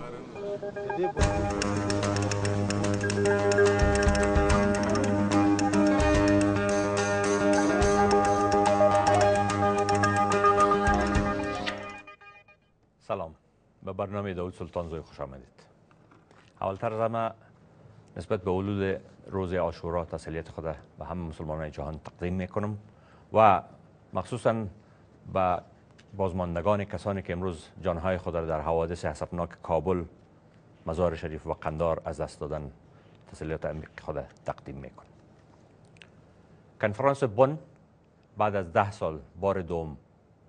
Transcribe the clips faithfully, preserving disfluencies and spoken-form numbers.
سلام، به برنامه داود سلطان زوی خوش آمدید. اولتر از همه نسبت به ولود روز عاشورا تسلیت خود به همه مسلمانان جهان تقدیم میکنم و مخصوصا به بازماندگان کسانی که امروز جانهای خود را در حوادث حسابناک کابل، مزار شریف و قندار از دست دادن تسلیت عمیق خود تقدیم میکنم. کنفرانس بن بعد از ده سال بار دوم،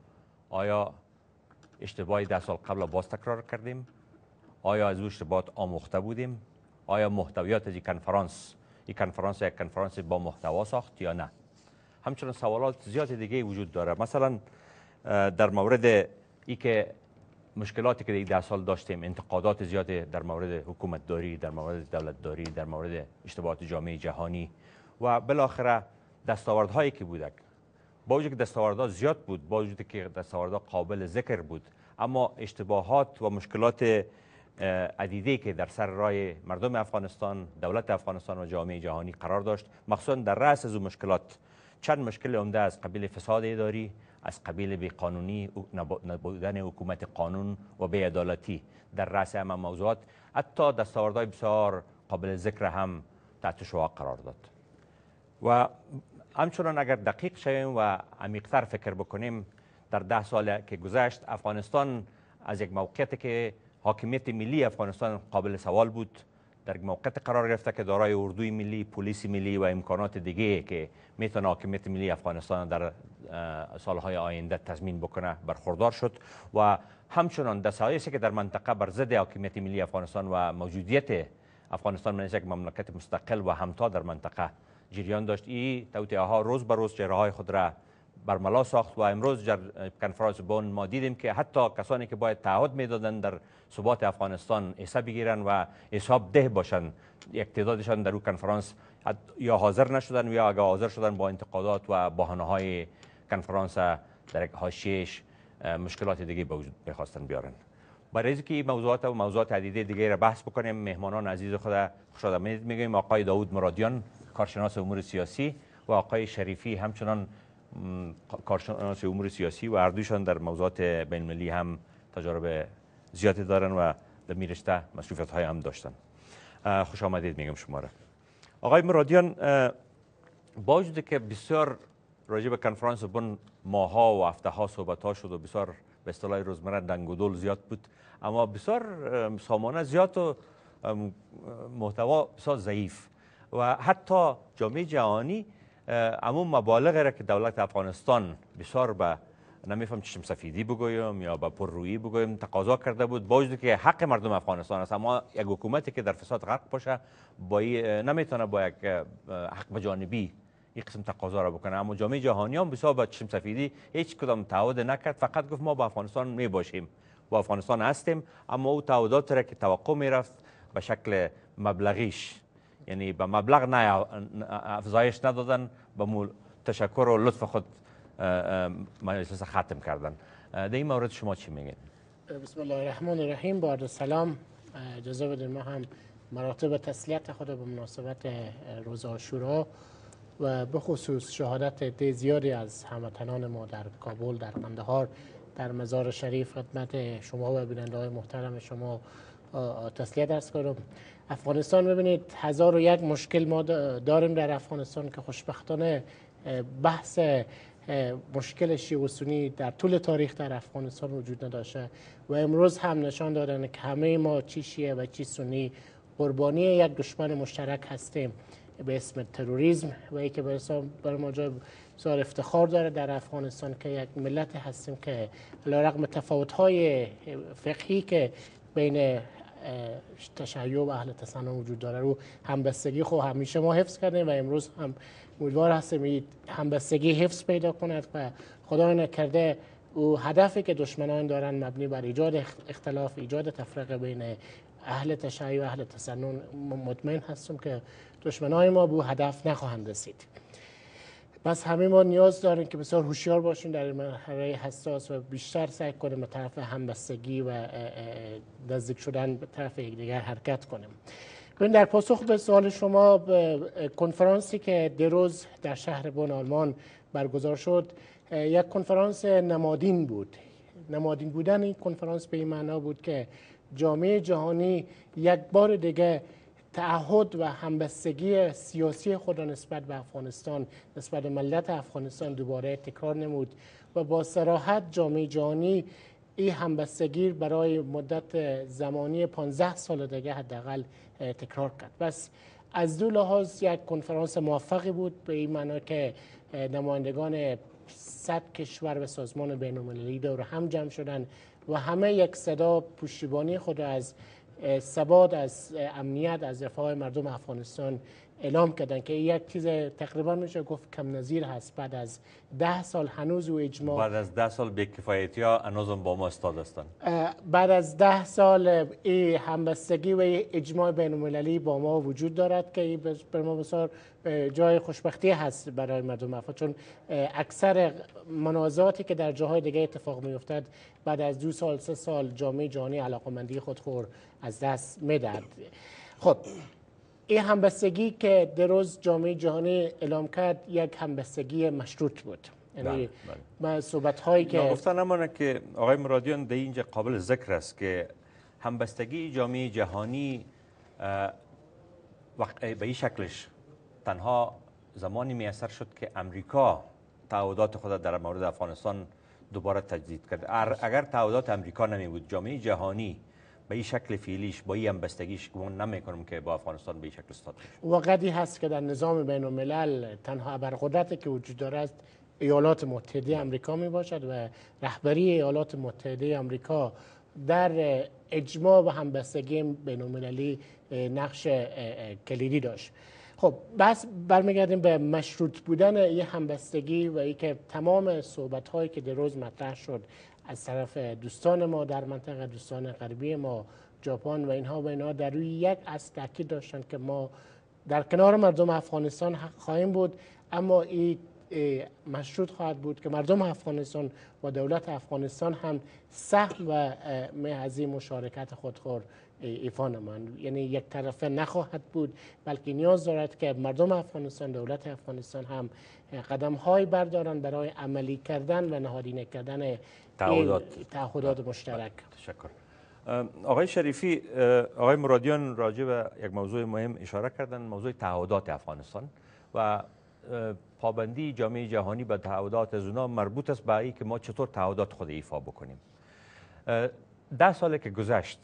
آیا اشتباهی ده سال قبل باز تکرار کردیم؟ آیا از او اشتباهات آموخته بودیم؟ آیا محتویات از این کنفرانس این کنفرانس یک کنفرانس با محتوا ساخت یا نه؟ همچنین سوالات زیاد دیگه وجود داره. مثلا در مورد ای که مشکلاتی که ده سال داشتیم، انتقادات زیادی در مورد حکومت داری، در مورد دولت داری، در مورد اشتباهات جامعه جهانی و بالاخره دستاوردهایی که بودک. با وجود که دستاوردها زیاد بود، با وجود که دستاوردها قابل ذکر بود، اما اشتباهات و مشکلات عدیده که در سر راه مردم افغانستان، دولت افغانستان و جامعه جهانی قرار داشت، مخصوصا در رأس از مشکلات چند مشکل عمده از قبیل فساد اداری، از قبیل بیقانونی، نبودن حکومت قانون و بی‌عدالتی در رأس همه موضوعات، حتی دستاوردهای بسیار قابل ذکر هم تحت شعاع قرار داد. و همچنان اگر دقیق شویم و عمیق‌تر فکر بکنیم، در ده سال که گذشت افغانستان از یک موقعیتی که حاکمیت ملی افغانستان قابل سوال بود، در موقعیت قرار گرفته که دارای اردوی ملی، پلیس ملی و امکانات دیگه که میتونه حاکمیت ملی افغانستان در سالهای آینده تضمین بکنه برخوردار شد و همچنان دسایسی که در منطقه بر ضد حاکمیت ملی افغانستان و موجودیت افغانستان من یک مملکت مستقل و همتا در منطقه جریان داشت. این توطئه ها روز به روز چهره‌های خود را برملا ساخت و امروز در کنفرانس بن ما دیدیم که حتی کسانی که باید تعهد میدادند در ثبات افغانستان حساب بگیرن و حساب ده باشن، یک تعدادشان در اون کنفرانس یا حاضر نشدن یا اگر حاضر شدن با انتقادات و بهانه‌های کنفرانس در یک حاشیه‌اش مشکلات دیگه به وجود می‌خواستن بیارن. برای اینکه این موضوعات و موضوعات عدیده دیگه را بحث بکنیم، مهمانان عزیز خود خوش آمدید میگیم. آقای داود مرادیان، کارشناس امور سیاسی، و آقای شریفی همچنان کارشناس امور سیاسی و هر دویشان در موضوعات بین‌المللی هم تجارب زیادی دارن و در این رشته مسئولیت های هم داشتن. خوش آمدید میگم شما را. آقای مرادیان، با وجود که بسیار راجع به کنفرانس بن ماها و هفته ها صحبت ها شد و بسیار به اصطلاح روزمره دنگ و دل زیاد بود، اما بسیار سامانه زیاد و محتوا بسیار ضعیف و حتی جامعه جهانی عموم مبالغ را که دولت افغانستان بسیار به نمیفهم چشم سفیدی بگویم یا به پررویی بگویم تقاضا کرده بود، با وجود که حق مردم افغانستان است، اما یک حکومتی که در فساد غرق باشه با نمیتونه با یک حق بجانبی این قسم تقاضا را بکنه. اما جامعه جهانی هم بسیار به چشم سفیدی هیچ کدام تعهد نکرد، فقط گفت ما با افغانستان می باشیم، با افغانستان هستیم، اما او تعهدات را که توقع میرفت به شکل مبلغیش، یعنی به مبلغ نه افزایش ندادن، به تشکر و لطف خود مجلس ختم کردن. در این مورد شما چی میگین؟ بسم الله الرحمن الرحیم. با عرض سلام، اجازه بدید ما هم مراتب تسلیت خود به مناسبت روز عاشورا و به خصوص شهادت عده زیادی از هموطنان ما در کابل، در قندهار، در مزار شریف خدمت شما و بیننده های محترم شما تسلیت عرض کنم. افغانستان ببینید هزار و یک مشکل ما داریم در افغانستان که خوشبختانه بحث مشکل شیعه و سنی در طول تاریخ در افغانستان وجود نداشته و امروز هم نشان دادن که همه ما چی شیعه و چی سنی قربانی یک دشمن مشترک هستیم به اسم تروریسم و ای که برای ما جای بسیار افتخار داره در افغانستان که یک ملت هستیم که علیرغم تفاوت‌های فقهی که بین تشیع و اهل تسنن وجود داره رو همبستگی خو همیشه ما حفظ کردیم و امروز هم امیدوار هستیم این همبستگی حفظ پیدا کند و خدای نکرده او هدفی که دشمنان دارن مبنی بر ایجاد اختلاف، ایجاد تفرقه بین اهل تشیع و اهل تسنن، مطمئن هستم که دشمنان ما به هدف نخواهند رسید. بس همه ما نیاز داریم که بسیار هوشیار باشیم در این مرحله حساس و بیشتر سعی کنیم به طرف همبستگی و نزدیک شدن به طرف یکدیگر حرکت کنیم. ببین در پاسخ به سوال شما، کنفرانسی که دیروز در شهر بن آلمان برگزار شد یک کنفرانس نمادین بود. نمادین بودن این کنفرانس به این معنا بود که جامعه جهانی یک بار دیگه تعهد و همبستگی سیاسی خود نسبت به افغانستان، نسبت به ملت افغانستان دوباره تکرار نمود و با صراحت جامعه جهانی این همبستگی برای مدت زمانی پانزده سال دیگه حداقل تکرار کرد. بس از دو لحاظ یک کنفرانس موفقی بود، به این معنا که نمایندگان صد کشور و سازمان بین المللی دور هم جمع شدند و همه یک صدا پشتیبانی خود از ثبات، از امنیت، از رفاه مردم افغانستان اعلام کردن که یک چیز تقریبا میشه گفت کم نظیر هست. بعد از ده سال هنوز و اجماع، بعد از ده سال بی‌کفایتی ها هنوز با ما استاد هستند. بعد از ده سال این همبستگی و اجماع بین المللی با ما وجود دارد که بر ما بسیار جای خوشبختی هست برای مردم افغانستان، چون اکثر منازعاتی که در جاهای دیگه اتفاق میافتد بعد از دو سال سه سال جامعه جهانی علاقمندی خود خور از دست میدهد. خب این همبستگی که دیروز جامعه جهانی اعلام کرد یک همبستگی مشروط بود. یعنی ما صحبت هایی که نگفتن نمانه که آقای مرادیان در اینجا قابل ذکر است که همبستگی جامعه جهانی به این شکلش تنها زمانی میسر شد که امریکا تعهدات خود در مورد افغانستان دوباره تجدید کرد. اگر تعهدات امریکا نمی بود، جامعه جهانی به این شکل فعلیش با این همبستگیش گمان نمیکنم که با افغانستان به این شکل استاد بشه. واقعی هست که در نظام بین الملل تنها ابرقدرتی که وجود دارد ایالات متحده آمریکا می باشد و رهبری ایالات متحده آمریکا در اجماع و همبستگی بین المللی نقش کلیدی داشت. خب بس برمیگردیم به مشروط بودن این همبستگی و اینکه تمام صحبت هایی که دیروز مطرح شد از طرف دوستان ما در منطقه، دوستان غربی ما، ژاپن و اینها و اینها در روی یک اصل تاکید داشتن که ما در کنار مردم افغانستان خواهیم بود، اما این مشروط خواهد بود که مردم افغانستان و دولت افغانستان هم سهم و از این مشارکت خودخور ایفا نمایند. یعنی یک طرفه نخواهد بود، بلکه نیاز دارد که مردم افغانستان، دولت افغانستان هم قدم های بردارند برای عملی کردن و نهادینه کردن تعهدات تعهدات مشترک. تشکر. آقای شریفی، آقای مرادیان راجع به یک موضوع مهم اشاره کردن، موضوع تعهدات افغانستان و پابندی جامعه جهانی به تعهدات از اونا مربوط است به این که ما چطور تعهدات خود ایفا بکنیم. ده ساله که گذشت،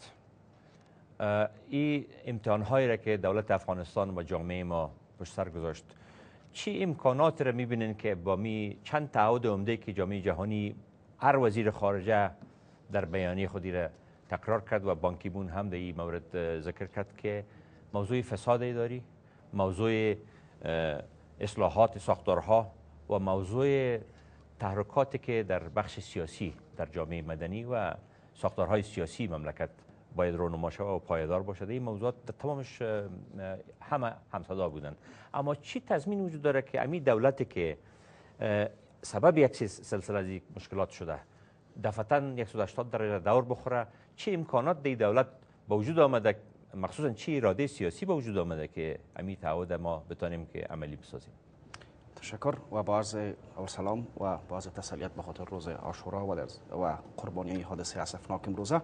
این امتحان‌هایی را که دولت افغانستان و جامعه ما پشت سر گذاشت، چی امکانات را می‌بینین که با می چند تعهد عمده که جامعه جهانی هر وزیر خارجه در بیانیه خودی را تکرار کرد و بان کی مون هم در این مورد ذکر کرد که موضوع فساد اداری، موضوع اصلاحات ساختارها و موضوع تحرکاتی که در بخش سیاسی در جامعه مدنی و ساختارهای سیاسی مملکت باید رونما شود و پایدار باشد، این موضوعات تمامش همه همصدا بودند. اما چی تضمین وجود داره که امی دولتی که سبب یک سلسله از مشکلات شده دفعتاً صد و هشتاد درجه دور بخوره، چه امکانات دی دولت با وجود آمده، مخصوصا چه اراده سیاسی با وجود آمده که امی تعهد ما بتانیم که عملی بسازیم؟ تشکر و با عرض سلام و با عرض تسلیت به خاطر روز عاشورا و و قربانی حادثه اسفناک امروزه.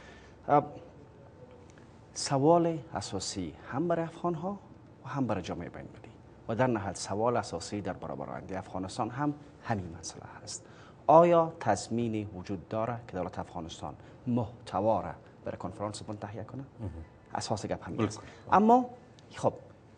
سوال اساسی هم برای افغان ها و هم برای جامعه بین المللی و در نهایت سوال اساسی در برابر آینده افغانستان هم همین مسئله هست. آیا تضمینی وجود داره که دولت افغانستان محتوا را برای کنفرانس بن تهیه کنه؟ اساس گپ همین است. اما خب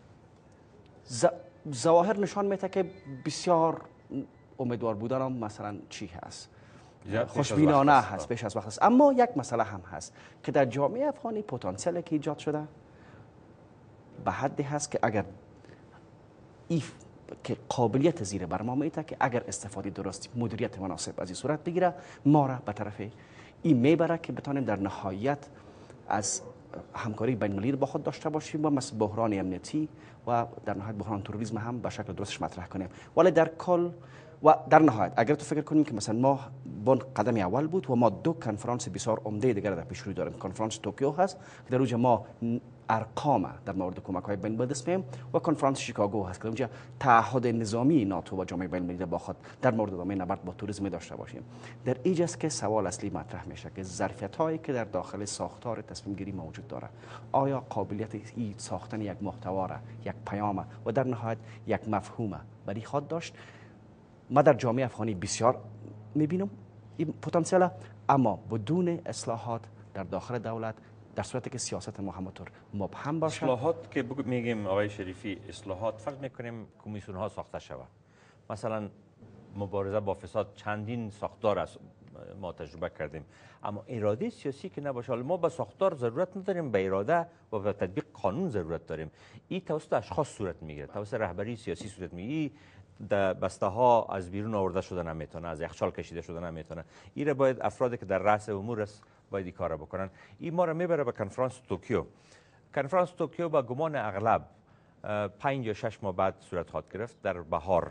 ظواهر نشان میده که بسیار امیدوار بودن هم مثلا چی هست، خوشبینانه هست، بیش از وقت است. اما یک مسئله هم هست که در جامعه افغانی پتانسیلی که ایجاد شده به حدی هست که اگر ایف که قابلیت زیر بر ما میته که اگر استفاده درستی، مدیریت مناسب از این صورت بگیره، ما را به طرف این میبره که بتانیم در نهایت از همکاری بین المللی با خود داشته باشیم و مثل بحران امنیتی و در نهایت بحران تروریسم هم به شکل درستش مطرح کنیم. ولی در کل و در نهایت اگر تو فکر کنیم که مثلا ما بون قدم اول بود و ما دو کنفرانس بسیار عمده دیگر در پیش رو داریم. کنفرانس توکیو هست که در اونجا ما ارقام در مورد کمک های بین المللی دست و کنفرانس شیکاگو هست که اونجا تعهد نظامی ناتو و جامعه بین المللی با خود در مورد ادامه نبرد با توریسم داشته باشیم. در اینجاست که سوال اصلی مطرح میشه که ظرفیت هایی که در داخل ساختار تصمیم گیری موجود داره آیا قابلیت ای ساختن یک محتوا را، یک پیام و در نهایت یک مفهوم برای خود داشت؟ ما در جامعه افغانی بسیار میبینم این پتانسیل، اما بدون اصلاحات در داخل دولت در صورتی که سیاست ما همونطور مبهم باشه. اصلاحات که میگیم آقای شریفی، اصلاحات فرض میکنیم کمیسیون ها ساخته شود. مثلا مبارزه با فساد چندین ساختار است ما تجربه کردیم، اما اراده سیاسی که نباشه. ما به ساختار ضرورت نداریم، به اراده و به تطبیق قانون ضرورت داریم. این توسط اشخاص صورت میگیره، توسط رهبری سیاسی صورت میگیره. در بسته ها از بیرون آورده شده نمیتونه، از یخچال کشیده شده نمیتونه. این باید افرادی که در رأس امور است باید این کار بکنن. این ما را میبره به کنفرانس توکیو. کنفرانس توکیو با گمان اغلب پنج یا شش ماه بعد صورت خواهد گرفت در بهار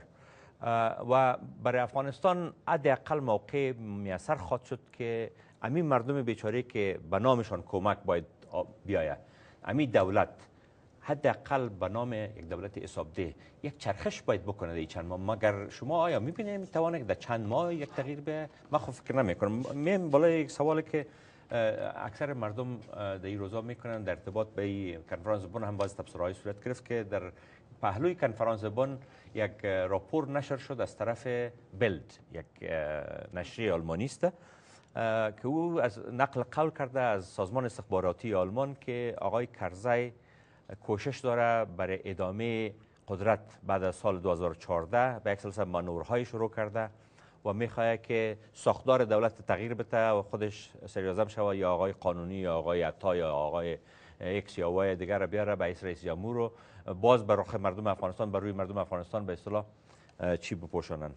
و برای افغانستان حداقل موقع میسر خواهد شد که همین مردم بیچاره که به نامشان کمک باید بیاید، همین دولت حداقل به نام یک دولت حسابده یک چرخش باید بکنه در چند ماه. مگر شما آیا میبینید میتوانه که در چند ماه یک تغییر به من خود فکر نمی کنم. من بالای یک سوالی که اکثر مردم در این روزا میکنن در ارتباط به کنفرانس بن هم باز تبصره‌های صورت گرفت که در پهلوی کنفرانس بن یک راپور نشر شد از طرف بلد، یک نشریه آلمانی است که او از نقل قول کرده از سازمان استخباراتی آلمان که آقای کرزی کوشش داره برای ادامه قدرت بعد از سال دو هزار و چهارده به یک سلسله مانورهای شروع کرده و میخواد که ساختار دولت تغییر بده و خودش سریازم شود یا آقای قانونی یا آقای عطا یا آقای ایکس یا وای دیگر را بیاره به رئیس جمهور رو باز بر رخ مردم افغانستان، بر روی مردم افغانستان به اصطلاح چی بپوشانن،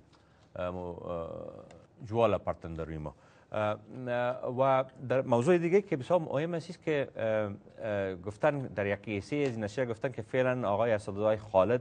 جوال پرتن در روی ما. و در موضوع دیگه که بسیار مهم است که گفتن در یک ایسی از نشریه گفتن که فعلا آقای اسدالله خالد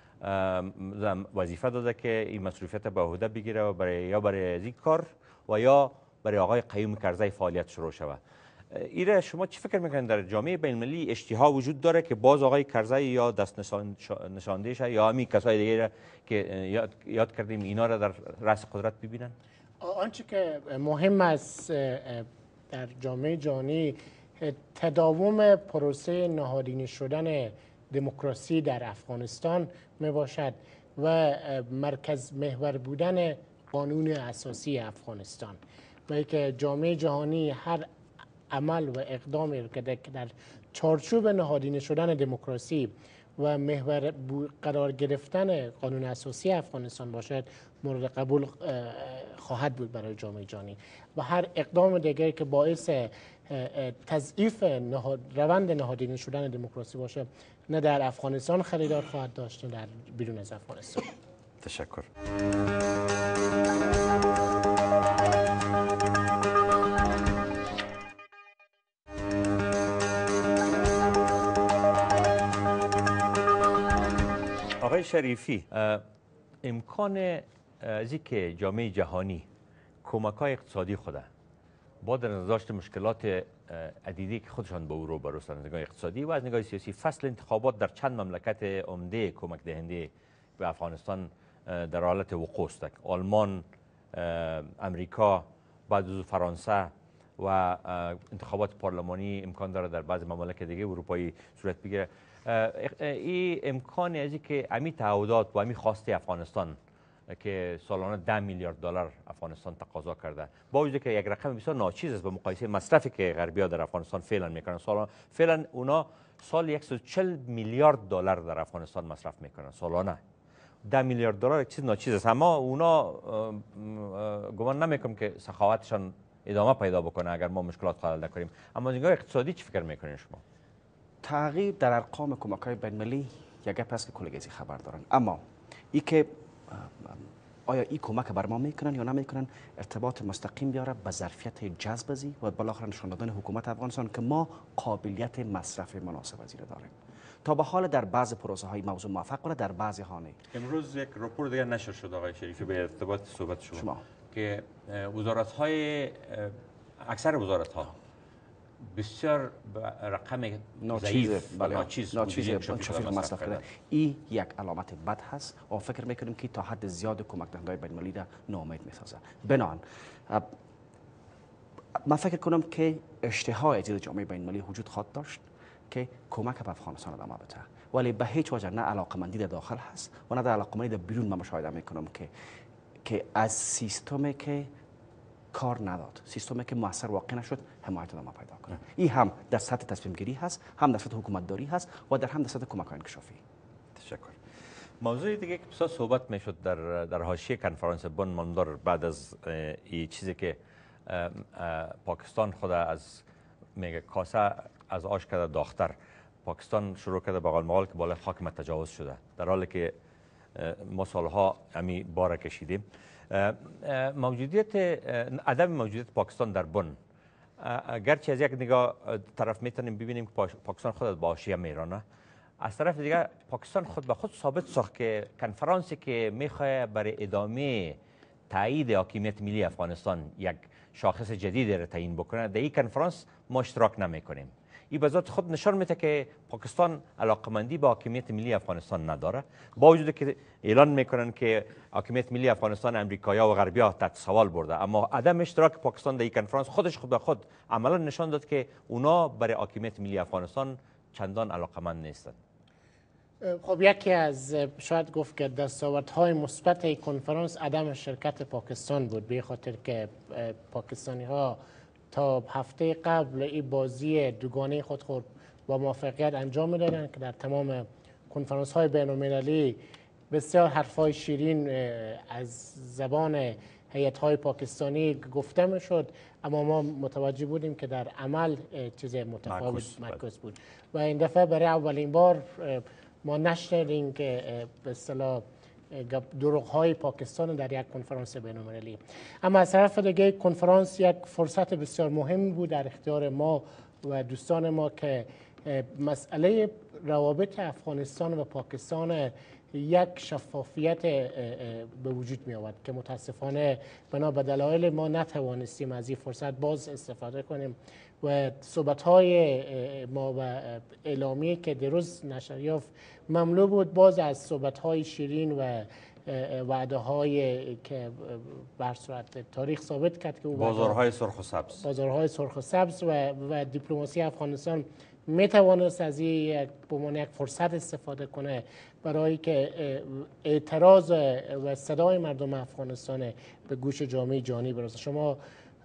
وظیفه داده که این مسئولیت به عهده بگیره و برای یا برای این کار و یا برای آقای قیوم کرزی فعالیت شروع شود. ایره شما چی فکر میکنید در جامعه بین المللی اشتها وجود داره که باز آقای کرزی یا دست نشانده شه یا همین کسای دیگه که یاد, یاد کردیم اینا را در رأس قدرت ببینن؟ آنچه که مهم است در جامعه جهانی تداوم پروسه نهادینه شدن دموکراسی در افغانستان می باشد و مرکز محور بودن قانون اساسی افغانستان و اینکه جامعه جهانی هر عمل و اقدامی که در چارچوب نهادینه شدن دموکراسی و محور قرار گرفتن قانون اساسی افغانستان باشد مورد قبول خواهد بود برای جامعه جهانی و هر اقدام دیگری که باعث تضعیف نهاد روند نهادینه شدن دموکراسی باشه نه در افغانستان خریدار خواهد داشت نه در بیرون از افغانستان. تشکر. آقای شریفی، امکان از اینکه جامعه جهانی کمک‌های اقتصادی خود با در نظر داشت مشکلات عدیدی که خودشان به او رو بروستند از نگاه اقتصادی و از نگاه سیاسی، فصل انتخابات در چند مملکت عمده کمک دهنده به افغانستان در حالت وقوع است. آلمان، امریکا، بعد از فرانسه و انتخابات پارلمانی امکان داره در بعض ممالک دیگه اروپایی صورت بگیره. این امکان از که امی تعهدات و امی خواسته افغانستان که سالانه ده میلیارد دلار افغانستان تقاضا کرده با وجودی که یک رقم بسیار ناچیز است به مقایسه مصرفی که غربی‌ها در افغانستان فعلا میکنن. سالانه فعلا اونا سال صد و چهل میلیارد دلار در افغانستان مصرف میکنن سالانه. ده میلیارد دلار یک چیز ناچیز است، اما اونا گمان نمیکنم که سخاوتشان ادامه پیدا بکنه اگر ما مشکلات حل نکنیم. اما از نگاه اقتصادی چی فکر میکنین شما؟ تغییر در ارقام کمک‌های بین‌المللی یک گپ است که کلیگزی خبر دارن، اما ای که آیا این کمک بر ما میکنن یا نمیکنن ارتباط مستقیم بیاره به ظرفیت جذب ازی و بالاخره نشان دادن حکومت افغانستان که ما قابلیت مصرف مناسب ازی را داریم. تا به حال در بعض پروسه های موضوع موفق کنه، در بعضی ها نه. امروز یک رپورت دیگر نشر شد آقای شریفی به ارتباط صحبت شما, شما. که وزارت های اکثر وزارت ها بسیار رقم ناچیز بله ناچیز شفیق مصرف کرده. این یک علامت بد هست و فکر میکنیم که تا حد زیاد کمک دهنده بین المللی را ناامید میسازه. بنابراین من فکر کنم که اشتهای از جامعه بین المللی وجود خواهد داشت که کمک به افغانستان ادامه بده، ولی به هیچ وجه نه علاقمندی در داخل هست و نه در علاقمندی در بیرون. من مشاهده میکنم که که از سیستمی که کار نداد، سیستمی که موثر واقع نشد، حمایت ادامه پیدا کنه. این هم در سطح تصمیم گیری هست، هم در سطح حکومت داری هست و در هم در سطح کمک های انکشافی. تشکر. موضوع دیگه که بسیار صحبت میشد در در حاشیه کنفرانس بن ماندار بعد از این چیزی که پاکستان خود از میگه کاسه از آش کرده داختر، پاکستان شروع کرده به قول مقال که بالای خاک تجاوز شده، در حالی که ما سالها همی بار کشیدیم. موجودیت عدم موجودیت پاکستان در بن، گرچه از یک نگاه طرف میتونیم ببینیم که پاکستان خود با حاشیه میرانه، از طرف دیگه پاکستان خود به خود ثابت ساخت که کنفرانسی که میخواد برای ادامه تایید حاکمیت ملی افغانستان یک شاخص جدید را تعیین بکنه، در این کنفرانس ما اشتراک نمیکنیم. این به ذات خود نشان میده که پاکستان علاقمندی به حاکمیت ملی افغانستان نداره، با وجود که اعلان میکنن که حاکمیت ملی افغانستان امریکایی‌ها و غربی‌ها تحت سوال برده، اما عدم اشتراک پاکستان در این کنفرانس خودش خود به خود عملا نشان داد که اونا برای حاکمیت ملی افغانستان چندان علاقمند نیستند. خب یکی از شاید گفت که دستاوردهای مثبت کنفرانس عدم شرکت پاکستان بود، به خاطر که پاکستانی ها تا هفته قبل این بازی دوگانه خود خود با موفقیت انجام میدادن که در تمام کنفرانس های بین المللی بسیار حرفای شیرین از زبان هیئت های پاکستانی گفته میشد، اما ما متوجه بودیم که در عمل چیز متفاوت معکوس بود و این دفعه برای اولین بار ما نشنیدیم که به اصطلاح دروغ های پاکستان در یک کنفرانس بین المللی. اما از طرف دیگه کنفرانس یک فرصت بسیار مهمی بود در اختیار ما و دوستان ما که مسئله روابط افغانستان و پاکستان یک شفافیت به وجود می آورد که متاسفانه بنا به دلایل ما نتوانستیم از این فرصت باز استفاده کنیم و صحبت های ما و اعلامیه که دیروز نشر یافت مملو بود باز از صحبت های شیرین و وعده های که بر صورت تاریخ ثابت کرد که بازارهای سرخ و سبز بازارهای سرخ و سبز و, و دیپلماسی افغانستان می توانست از این به عنوان یک فرصت استفاده کنه برای که اعتراض و صدای مردم افغانستان به گوش جامعه جهانی برسه. شما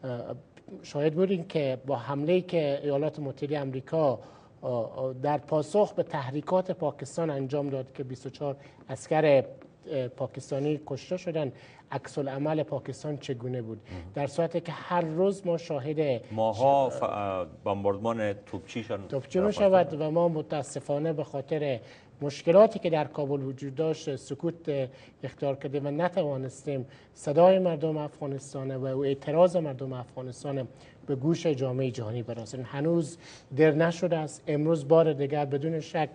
شاهد بودین که با حمله که ایالات متحده آمریکا در پاسخ به تحریکات پاکستان انجام داد که بیست و چهار عسکر پاکستانی کشته شدن، عکس العمل پاکستان چگونه بود؟ در صورتی که هر روز ما شاهد ماها ف... بمباردمان توپچیشان توپچی می شود و ما متاسفانه به خاطر مشکلاتی که در کابل وجود داشت سکوت اختیار کردیم و نتوانستیم صدای مردم افغانستان و اعتراض مردم افغانستان به گوش جامعه جهانی برسانیم. هنوز دیر نشده است. امروز بار دیگر بدون شک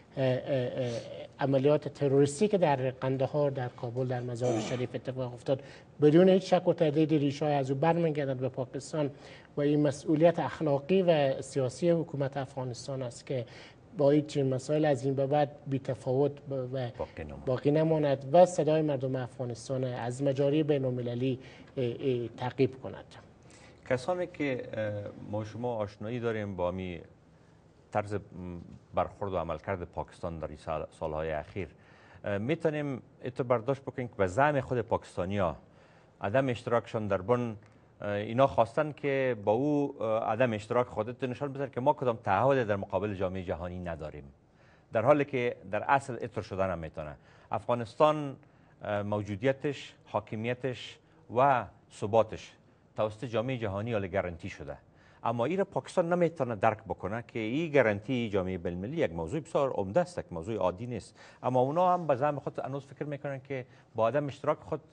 عملیات تروریستی که در قندهار، در کابل، در مزار شریف اتفاق افتاد بدون هیچ شک و تردید ریشه‌ای از او برمیگردد به پاکستان و این مسئولیت اخلاقی و سیاسی حکومت افغانستان است که با این چنین مسائل از این به بعد بی تفاوت و باقی نماند و صدای مردم افغانستان از مجاری بین المللی تعقیب کند. کسانی که ما شما آشنایی داریم با می طرز برخورد و عملکرد پاکستان در سال سالهای اخیر، میتونیم اتو برداشت بکنیم که به زعم خود پاکستانیا عدم اشتراکشان در بن اینا خواستن که با او عدم اشتراک خودت نشان بده که ما کدام تعهد در مقابل جامعه جهانی نداریم، در حالی که در اصل اتر شدن هم میتونه. افغانستان موجودیتش، حاکمیتش و ثباتش توسط جامعه جهانی حال گارانتی شده، اما این را پاکستان نمیتونه درک بکنه که این گارانتی جامعه بین المللی یک موضوع بسیار عمده است، یک موضوع عادی نیست، اما اونا هم به زعم خود هنوز فکر میکنن که با عدم اشتراک خود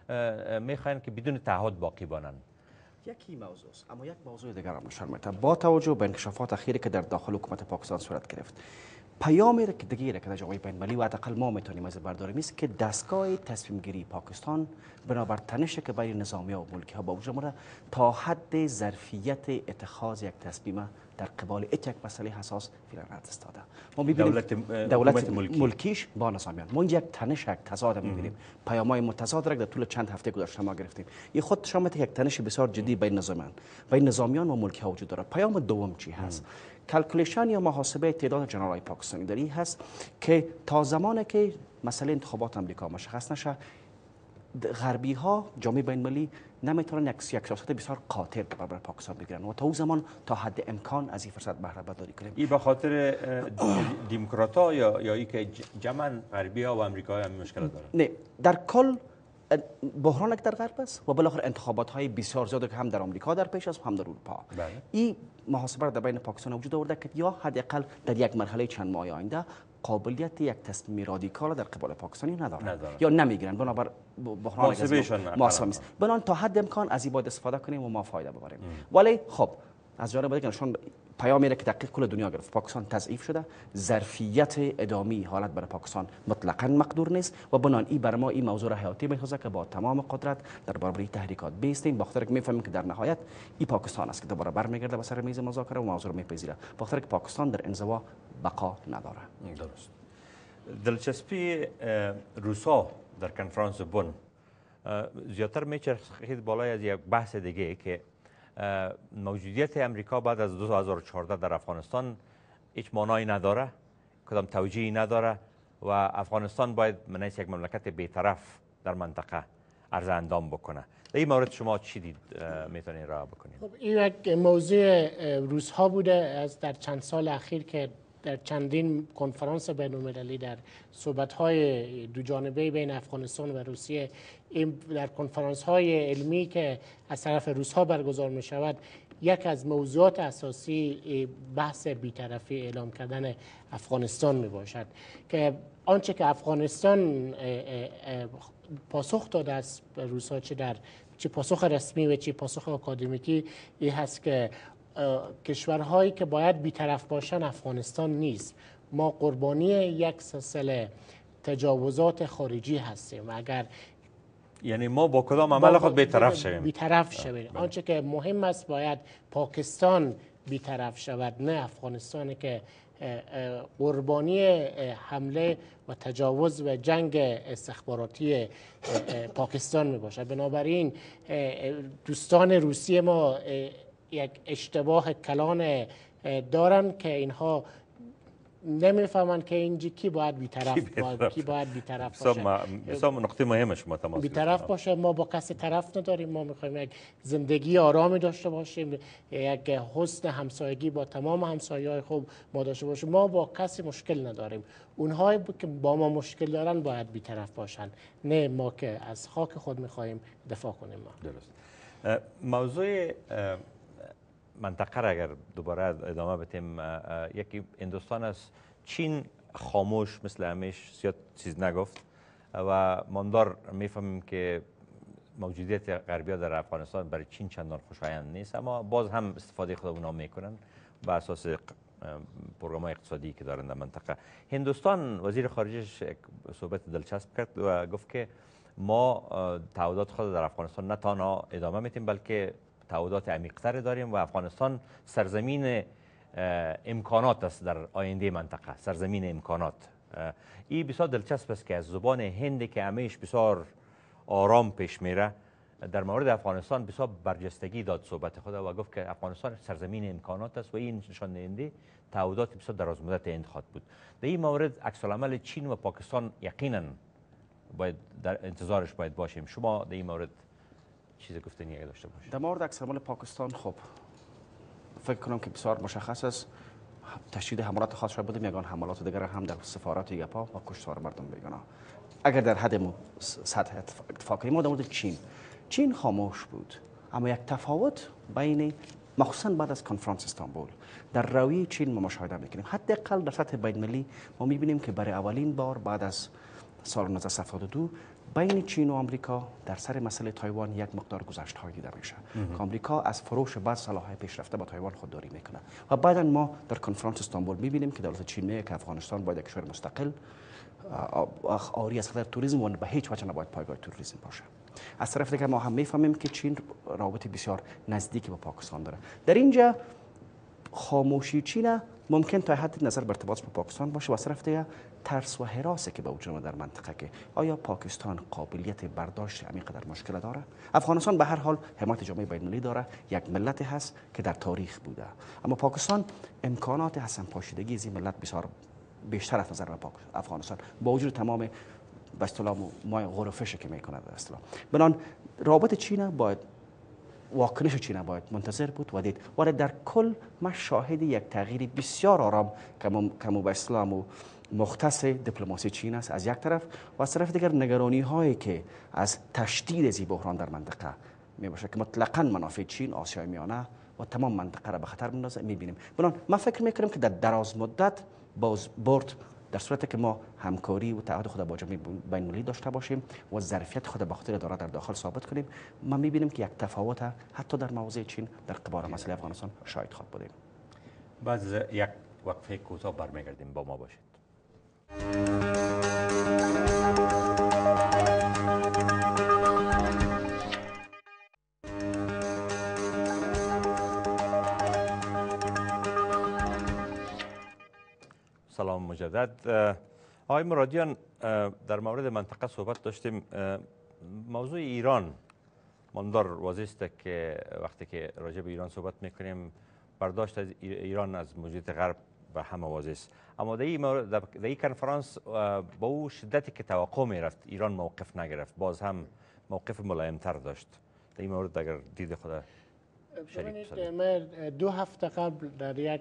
میخواین که بدون تعهد باقی بانند. یکی موضوع است، اما یک موضوع دیگر هم نشان میده. با توجه به انکشافات اخیری که در داخل حکومت پاکستان صورت گرفت، پیامی که دیگه که در جامعه بین‌المللی و حداقل ما میتونیم از برداریم است که دستگاه تصمیم گیری پاکستان بنابر تنشی که بین نظامی و ملکی ها با وجود آمده تا حد ظرفیت اتخاذ یک تصمیم در قبال یک مسئله حساس فعلا رد استاده. ما می‌بینیم دولت, دولت ملکی. ملکیش با نظامیان ما یک تنش یک تضاد می‌بینیم. پیام‌های متضاد را در طول چند هفته گذشته ما گرفتیم. این خود شامل یک تنش بسیار جدی بین نظامیان بین نظامیان و ملکی ها وجود دارد. پیام دوم چی هست؟ کلکولیشن یا محاسبه تعداد جنرال‌های پاکستانی در این هست که تا زمانی که مسئله انتخابات آمریکا مشخص نشه، غربی ها جامعه بین‌المللی نمیتونن یک سیاست بسیار قاطع برای پاکستان بگیرن و تا اون زمان تا حد امکان از این فرصت بهره برداری کنیم. این به خاطر دموکرات ها یا یا ای که جمعاً غربی ها و امریکایی هم مشکل دارن؟ نه، در کل بحران در غرب است و بالاخره انتخابات های بسیار زیاد که هم در آمریکا در پیش است و هم در اروپا. بله. این محاسبه در بین پاکستان وجود آورده که یا حداقل در یک مرحله چند ماه آینده قابلیت یک تصمیم رادیکال در قبال پاکستانی ندارن ندارن. یا نمیگیرن بنابر بحران محاسبهشون محاسبه است. بنان تا حد امکان از این باید استفاده کنیم و ما فایده ببریم. ولی خب از جانب دیگر نشون پیامی را که دقیق کل دنیا گرفت، پاکستان تضعیف شده، ظرفیت ادامی حالت برای پاکستان مطلقاً مقدور نیست و بنان این بر ما این موضوع را حیاتی می‌سازه که با تمام قدرت در برابر تحریکات بیستیم، با خاطر که می‌فهمیم که در نهایت این پاکستان است که دوباره برمیگرده به سر میز مذاکره و موضوع را می‌پذیره، با خاطر که پاکستان در انزوا بقا نداره. درست. دلچسپی روسا در کنفرانس بن زیادتر میچرخید بالای از یک بحث دیگه که موجودیت امریکا بعد از دو هزار و چهارده در افغانستان هیچ معنایی نداره، کدام توجیهی نداره و افغانستان باید منیس یک مملکت بی‌طرف در منطقه عرض اندام بکنه. در این مورد شما چی دید میتونید راه بکنید؟ خب این یک موضوع روس ها بوده از در چند سال اخیر که در چندین کنفرانس بین‌المللی در صحبت‌های دو جانبه بین افغانستان و روسیه، این در کنفرانس‌های علمی که از طرف روس‌ها برگزار می‌شود، یک از موضوعات اساسی بحث بی‌طرفی اعلام کردن افغانستان میباشد که آنچه که افغانستان پاسخ داده است به روس‌ها، چه در چه پاسخ رسمی و چه پاسخ آکادمیکی، این هست که کشورهایی که باید بی‌طرف باشن افغانستان نیست. ما قربانی یک سلسله تجاوزات خارجی هستیم و اگر یعنی ما با کدام عمل خود بی‌طرف شویم بی‌طرف شویم آنچه که مهم است باید پاکستان بی‌طرف شود، نه افغانستان که قربانی حمله و تجاوز و جنگ استخباراتی پاکستان می باشد. بنابراین دوستان روسی ما یک اشتباه کلان دارن که اینها نمیفهمند که اینجا کی باید بی‌طرف باید کی باید بی‌طرف باشه. بسیار نقطه مهمه شما تماس بی‌طرف باشه. ما با کسی طرف نداریم، ما میخوایم یک زندگی آرامی داشته باشیم، یک حسن همسایگی با تمام همسایه‌های خوب ما داشته باشیم. ما با کسی مشکل نداریم. اونهایی که با ما مشکل دارن باید بی‌طرف باشن، نه ما که از خاک خود میخوایم دفاع کنیم. ما درست. موضوع منطقه را اگر دوباره ادامه بدیم، یکی هندوستان است. چین خاموش مثل همیشه زیاد چیز نگفت و ماندار میفهمیم که موجودیت غربی‌ها در افغانستان برای چین چندان خوشایند نیست، اما باز هم استفاده خود اونا میکنن بر اساس پروگرام اقتصادی که دارن در منطقه. هندوستان وزیر خارجه‌اش صحبت دلچسب کرد و گفت که ما تعهدات خود در افغانستان نه تنها ادامه میتیم بلکه تعهدات عمیق‌تر داریم و افغانستان سرزمین امکانات است در آینده منطقه، سرزمین امکانات. این بسیار دلچسب است که از زبان هند که همیشه بسیار آرام پیش میره در مورد افغانستان بسیار برجستگی داد صحبت خود و گفت که افغانستان سرزمین امکانات است و این نشان دهنده تعهدات بسیار دراز مدت هند خواهد بود. در این مورد عکس العمل چین و پاکستان یقینا باید در انتظارش باید باشیم. شما در این مورد چیز گفتنی اگه داشته باشید؟ در مورد عکس العمل پاکستان خب فکر کنم که بسیار مشخص است. تشدید حملات خاص شده بودیم، یگان حملات دیگر هم در سفارت یپا و کشتار مردم بیگناه. اگر در حد سطح اتفاق کنیم، ما در مورد چین چین خاموش بود، اما یک تفاوت بین مخصوصا بعد از کنفرانس استانبول در روی چین ما مشاهده میکنیم. حداقل در سطح بین‌المللی ما میبینیم که برای اولین بار بعد از سال نوزده هفتاد و دو بین چین و آمریکا در سر مسئله تایوان یک مقدار گذشته‌های دیده میشه که آمریکا از فروش بعض سلاح‌های پیشرفته به تایوان خودداری میکنه و بعدا ما در کنفرانس استانبول میبینیم که دولت چین میگه که افغانستان باید یک کشور مستقل آری از خطر توریسم و به هیچ وجه نباید پایگاه توریسم باشه. از طرف دیگه ما هم میفهمیم که چین رابطه بسیار نزدیکی با پاکستان داره. در اینجا خاموشی چین ممکن تا حد نظر بر ارتباط با پاکستان باشه و از طرف دیگه ترس و هراسی که به وجود در منطقه که آیا پاکستان قابلیت برداشت همینقدر مشکل داره؟ افغانستان به هر حال حمایت جامعه بین‌المللی داره، یک ملت هست که در تاریخ بوده، اما پاکستان امکانات حسن پاشیدگی از این ملت بسیار بیشتر از نظر افغانستان با وجود تمام به اصطلاح مای غرفش که میکنه به اصطلاح. بنان رابطه چین باید واکنش چین باید منتظر بود و دید، ولی در کل ما شاهد یک تغییر بسیار آرام که به اصطلاح مختص دیپلماسی چین است از یک طرف و از طرف دیگر نگرانی هایی که از تشدید از بحران در منطقه می باشه که مطلقاً منافع چین، آسیای میانه و تمام منطقه را به خطر میندازه میبینیم. بنان ما فکر میکنیم که در دراز مدت باز برد در صورتی که ما همکاری و تعهد خود با جامعه بین‌المللی داشته باشیم و ظرفیت خود به خاطر دارا در داخل ثابت کنیم، ما میبینیم که یک تفاوت حتی در موضع چین در قبال مسئله افغانستان شاهد خواهد بودیم. بعد یک وقفه کوتاه برمیگردیم، با ما باشید. سلام مجدد. آقای مرادیان، در مورد منطقه صحبت داشتیم. موضوع ایران ماندار واضح است که وقتی که راجع به ایران صحبت میکنیم برداشت از ایران از موجودیت غرب به همه واضح است، اما در این در این کنفرانس با او شدتی که توقع میرفت ایران موقف نگرفت، باز هم موقف ملایمتر داشت. در این مورد اگر دید خود ببینید، من دو هفته قبل در یک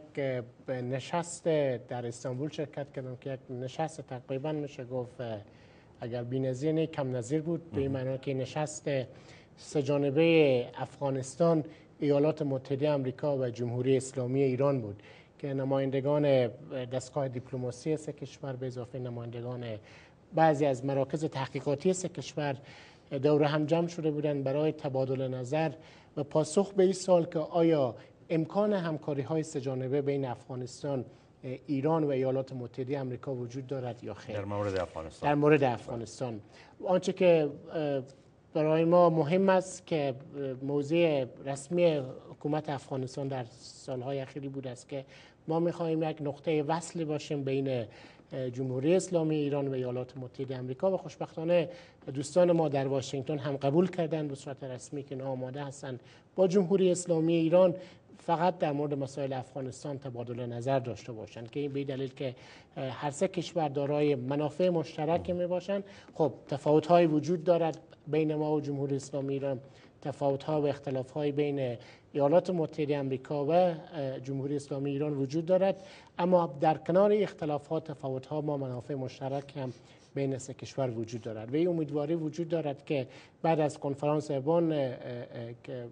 نشست در استانبول شرکت کردم که یک نشست تقریبا میشه گفت اگر بی‌نظیر نه کم نظیر بود، به این معنی که نشست سه جانبه افغانستان، ایالات متحده آمریکا و جمهوری اسلامی ایران بود که نمایندگان دستگاه دیپلماسی سه کشور به اضافه نمایندگان بعضی از مراکز تحقیقاتی سه کشور دور هم جمع شده بودند برای تبادل نظر و پاسخ به این سوال که آیا امکان همکاری های سه جانبه بین افغانستان، ایران و ایالات متحده آمریکا وجود دارد یا خیر. در مورد افغانستان در مورد افغانستان آنچه که برای ما مهم است که موضوع رسمی حکومت افغانستان در سالهای اخیری بود است که ما می‌خواهیم یک نقطه وصل باشیم بین جمهوری اسلامی ایران و ایالات متحده آمریکا و خوشبختانه دوستان ما در واشنگتن هم قبول کردند به صورت رسمی که آماده هستند با جمهوری اسلامی ایران فقط در مورد مسائل افغانستان تبادل نظر داشته باشند که این به دلیل که هر سه کشور دارای منافع مشترک می باشند. خب تفاوت‌های وجود دارد بین ما و جمهوری اسلامی ایران، تفاوت‌ها و اختلاف‌های بین ایالات متحده آمریکا و جمهوری اسلامی ایران وجود دارد، اما در کنار اختلاف‌ها تفاوت‌ها ما منافع مشترک هم بین سه کشور وجود دارد و این امیدواری وجود دارد که بعد از کنفرانس بن که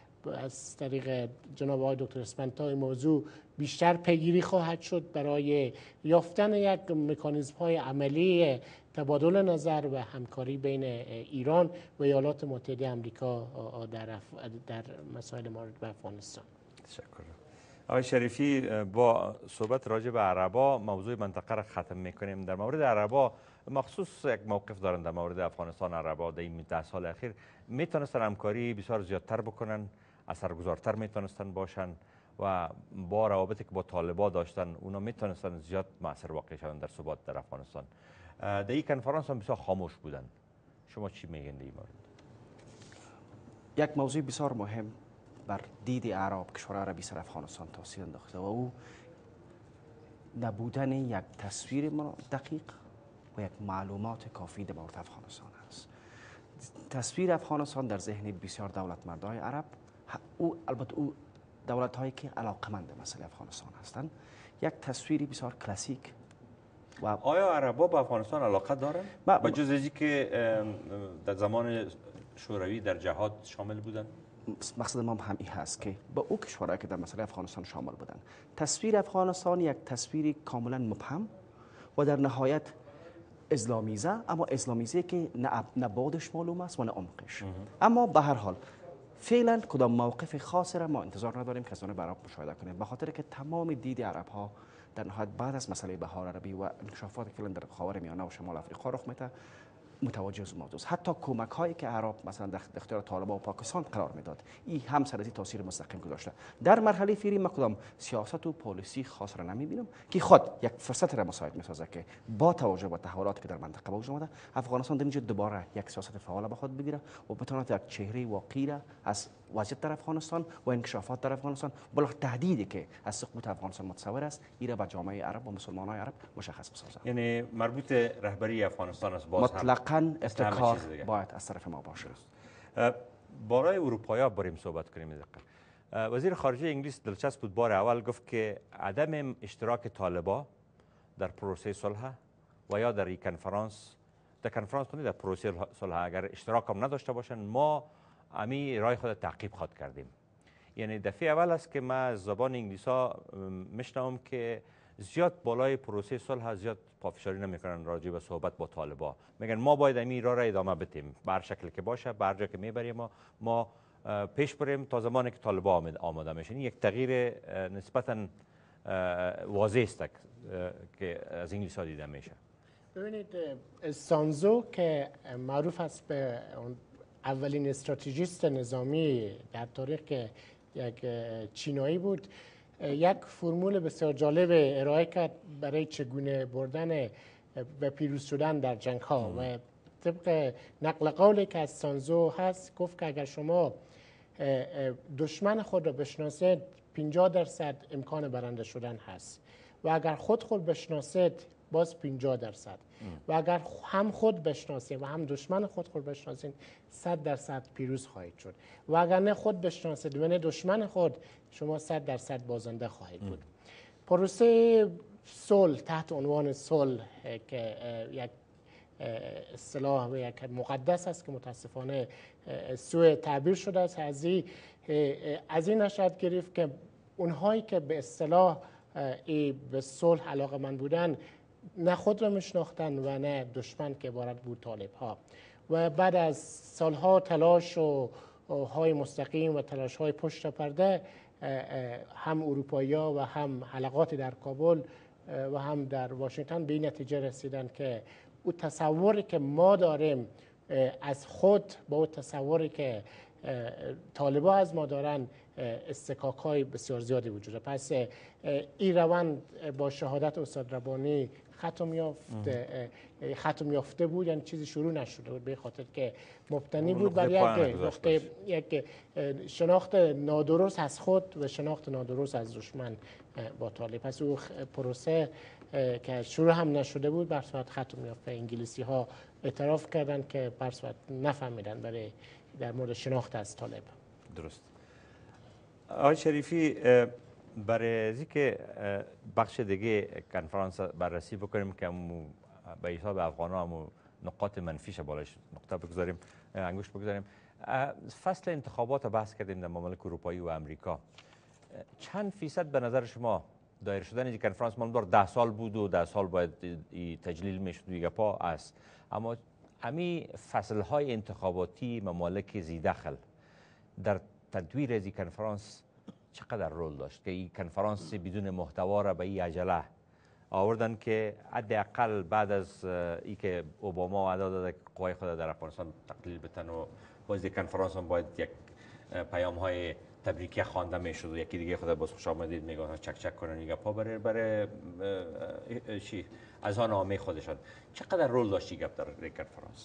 از طریق جناب آقای دکتر اسپنتا این موضوع بیشتر پیگیری خواهد شد برای یافتن یک مکانیزم های عملی تبادل نظر و همکاری بین ایران و ایالات متحده آمریکا در در مسائل مورد به افغانستان. تشکر. آقای شریفی، با صحبت راجع به عربا موضوع منطقه را ختم میکنیم. در مورد عربا مخصوص یک موقف دارند در مورد افغانستان. عربا در این ده سال اخیر میتونستن همکاری بسیار زیادتر بکنن، اثرگذارتر میتونستن باشن و با روابطی که با طالبا داشتن اونا میتونستن زیاد مؤثر واقع شوند در ثبات در افغانستان. در این کنفرانس هم بسیار خاموش بودن. شما چی میگین در این مورد؟ یک موضوع بسیار مهم بر دید اعراب کشورهای عربی سر افغانستان تاثیر انداخته و او نبودن یک تصویر دقیق و یک معلومات کافی در مورد افغانستان است. تصویر افغانستان در ذهن بسیار دولتمندان عرب، او البته او دولت هایی که علاقمند به مسئله افغانستان هستند، یک تصویری بسیار کلاسیک. و آیا عربا به افغانستان علاقه دارن؟ با جز اینکه که در زمان شوروی در جهاد شامل بودن؟ مقصد ما هم این هست که با او کشورهایی که در مسئله افغانستان شامل بودن، تصویر افغانستان یک تصویری کاملا مبهم و در نهایت اسلامیزه، اما اسلامیزه که نه نه بعدش معلوم است و نه عمقش. اما به هر حال فعلا کدام موقف خاصی را ما انتظار نداریم که از جانب عرب مشاهده کنیم، به خاطر که تمام دید عرب ها در نهایت بعد از مسئله بهار عربی و انکشافات که فعلا در خاورمیانه و شمال افریقا رخ میده متوجه از موضوع. حتی کمک هایی که عرب مثلا در اختیار طالبان و پاکستان قرار میداد، این هم سر از تاثیر مستقیم گذاشته. در مرحله فعلی ما کدام سیاست و پالیسی خاص را نمیبینم که خود یک فرصت را مساعد میسازه که با توجه به تحولاتی که در منطقه به وجود آمده افغانستان در اینجا دوباره یک سیاست فعال به خود بگیره و بتواند یک چهره واقعی را از وضعیت در افغانستان و انکشافات در افغانستان بلا تهدیدی که از سقوط افغانستان متصور است ایره به جامعه عرب و مسلمانان عرب مشخص بسازه. یعنی مربوط رهبری افغانستان است باز مطلقاً ابتکار باید از طرف ما باشه. برای اروپایی بریم صحبت کنیم. وزیر خارجه انگلیس دلچسب بود، بار اول گفت که عدم اشتراک طالبان در پروسه صلح و یا در این کنفرانس در کنفرانس کنید در پروسه صلح اگر اشتراک هم نداشته باشن ما امی رای خود تعقیب خواهد کردیم. یعنی دفعه اول است که ما از زبان انگلیس ها میشنوم که زیاد بالای پروسه صلح زیاد پافشاری نمیکنن راجع به صحبت با طالبان. میگن ما باید امی را را ادامه بدیم به هر شکل که باشه، به هر جا که میبریم ما ما پیش بریم تا زمانی که طالبان آماده میشن. یک تغییر نسبتا واضح است که از انگلیس ها دیده میشه. ببینید سانزو که معروف است به اولین استراتژیست نظامی در تاریخ که یک چینایی بود، یک فرمول بسیار جالب ارائه کرد برای چگونه بردن و پیروز شدن در جنگ ها و طبق نقل قولی که از سانزو هست گفت که اگر شما دشمن خود را بشناسید پنجاه درصد امکان برنده شدن هست و اگر خود خود بشناسید باز پنجاه درصد و اگر هم خود بشناسید و هم دشمن خود خود بشناسید صد درصد پیروز خواهید شد و اگر نه خود بشناسید و نه دشمن خود شما صد درصد بازنده خواهید بود. پروسه صلح تحت عنوان صلح که یک اصطلاح و یک مقدس است که متاسفانه سوء تعبیر شده است، از این از این نشأت گرفت که اونهایی که به اصطلاح به صلح علاقه‌مند بودن نه خود را میشناختن و نه دشمن که عبارت بود طالب ها و بعد از سالها تلاش و های مستقیم و تلاش های پشت پرده هم اروپایی ها و هم حلقات در کابل و هم در واشنگتن به این نتیجه رسیدن که او تصوری که ما داریم از خود با او تصوری که طالبان از ما دارن استکاک های بسیار زیادی وجود دارد. پس این روند با شهادت استاد ربانی ختم یافته ختم یافته بود، یعنی چیزی شروع نشده بود به خاطر که مبتنی بود بر یک نقطه یک شناخت نادرست از خود و شناخت نادرست از دشمن با طالب. پس او پروسه که شروع هم نشده بود بر صورت ختم یافته. انگلیسی ها اعتراف کردند که بر صورت نفهمیدن برای در مورد شناخت از طالب. درست. آقای شریفی برای از که بخش دیگه کنفرانس بررسی بکنیم که به حساب افغان ها هم نقاط منفیش بالایش نقطه بگذاریم انگوش بگذاریم. فصل انتخابات بحث کردیم در ممالک اروپایی و امریکا. چند فیصد به نظر شما دایر شدن این کنفرانس مالدار ده سال بود و ده سال باید تجلیل میشد دیگه پا است، اما امی فصل های انتخاباتی ممالک زیدخل در تدویر از این کنفرانس چقدر رول داشت که این کنفرانس بدون محتوا را به این عجله آوردن که حداقل بعد از ای که اوباما وعده داده که قوای خود در افغانستان تقلیل بتن و باز کنفرانس هم باید یک پیام های تبریکی خوانده میشد و یکی دیگه خود باز خوش آمدید میگه چک چک کنن دیگه پا برای برای چی از آن نامه خودشان چقدر رول داشت گپ در کنفرانس؟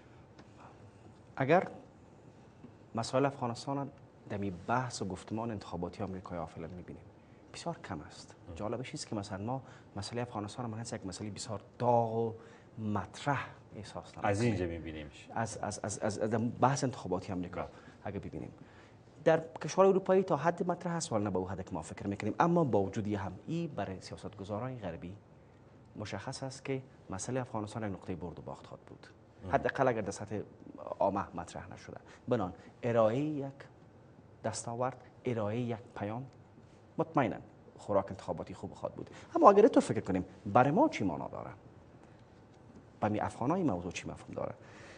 اگر مسائل افغانستان در بحث و گفتمان انتخاباتی آمریکایی فعلا میبینیم بسیار کم است. جالبش است که مثلا ما مسئله افغانستان ما هست یک مسئله بسیار داغ و مطرح احساس داریم. از اینجا میبینیمش. از از از از, از بحث انتخاباتی آمریکا اگه ببینیم در کشور اروپایی تا حد مطرح است ولی نه به اون حد که ما فکر میکنیم، اما با وجودی هم ای برای سیاستگزاران غربی مشخص است که مسئله افغانستان یک نقطه برد و باخت خواهد بود. حداقل اگر در سطح عامه مطرح نشده. بنان ارائه یک دستاورد، ارائه یک پیام مطمئنا خوراک انتخاباتی خوب خواهد بود. اما اگر تو فکر کنیم برای ما چی معنا داره؟ برای افغانای موضوع چی مفهوم داره؟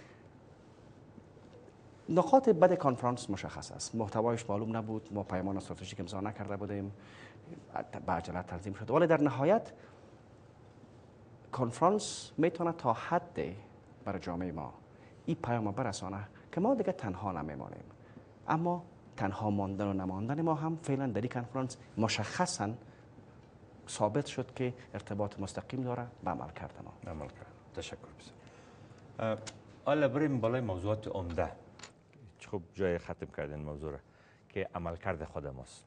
نقاط بد کنفرانس مشخص است. محتوایش معلوم نبود، ما پیمان استراتژیک امضا نکرده بودیم، به عجله تنظیم شد. ولی در نهایت کنفرانس میتونه تا حد برای جامعه ما این پیام برسانه که ما دیگه تنها نمیمانیم. اما تنها ماندن و نماندن ما هم فعلا در این کنفرانس مشخصا ثابت شد که ارتباط مستقیم داره به عمل کرده ما. عمل کرد. تشکر بسیار. حالا بریم بالای موضوعات عمده. خوب جای ختم کردین موضوع را که عمل کرده خود ماست.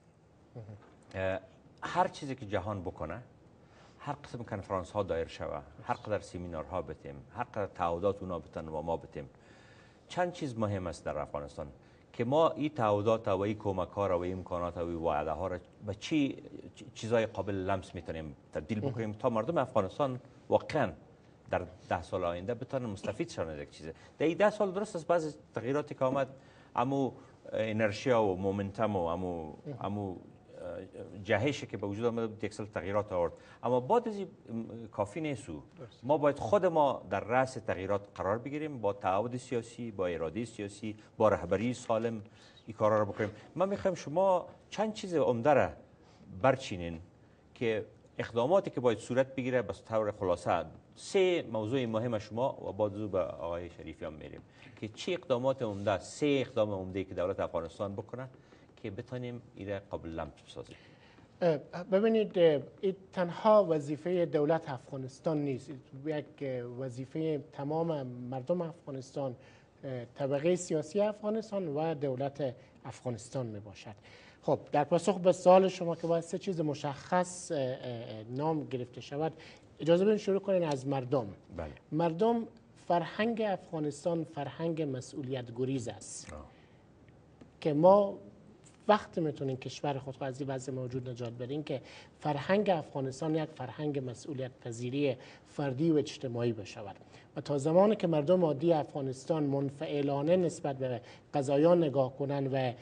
هر چیزی که جهان بکنه، هر قسم کنفرانس ها دایر شوه، هر قدر سیمینارها بتیم، هر قدر تعهدات اونا بتن و ما بتیم، چند چیز مهم است در افغانستان که ما این تعهدات و این کمک ها و این امکانات و این وعده ها را به چی چیزای قابل لمس میتونیم تبدیل بکنیم تا مردم افغانستان واقعا در ده سال آینده بتونن مستفید شون از یک چیزه. در این ده سال درست است بعضی تغییراتی که آمد، امو انرژیا و مومنتم و امو امو جهشی که به وجود آمده بود یک سال تغییرات آورد، اما بعد از این کافی نیست. ما باید خود ما در رأس تغییرات قرار بگیریم، با تعهد سیاسی، با اراده سیاسی، با رهبری سالم این کارا رو بکنیم. ما میخوایم شما چند چیز عمده را برچینین که اقداماتی که باید صورت بگیره به طور خلاصه. سه موضوع مهم شما و بعد به آقای شریفیان میریم که چه اقدامات عمده، سه اقدام عمده که دولت افغانستان بکنه که بتونیم این قابل لمس بسازیم. ببینید، این تنها وظیفه دولت افغانستان نیست، یک وظیفه تمام مردم افغانستان، طبقه سیاسی افغانستان و دولت افغانستان می باشد. خب در پاسخ به سوال شما که باید سه چیز مشخص نام گرفته شود، اجازه بدین شروع کنین از مردم. بله. مردم، فرهنگ افغانستان فرهنگ مسئولیت گریز است. آه. که ما وقت میتونیم کشور خود از این وضع موجود نجات بدیم که فرهنگ افغانستان یک فرهنگ مسئولیت پذیری فردی و اجتماعی بشود و تا زمانی که مردم عادی افغانستان منفعلانه نسبت به قضایان نگاه کنند و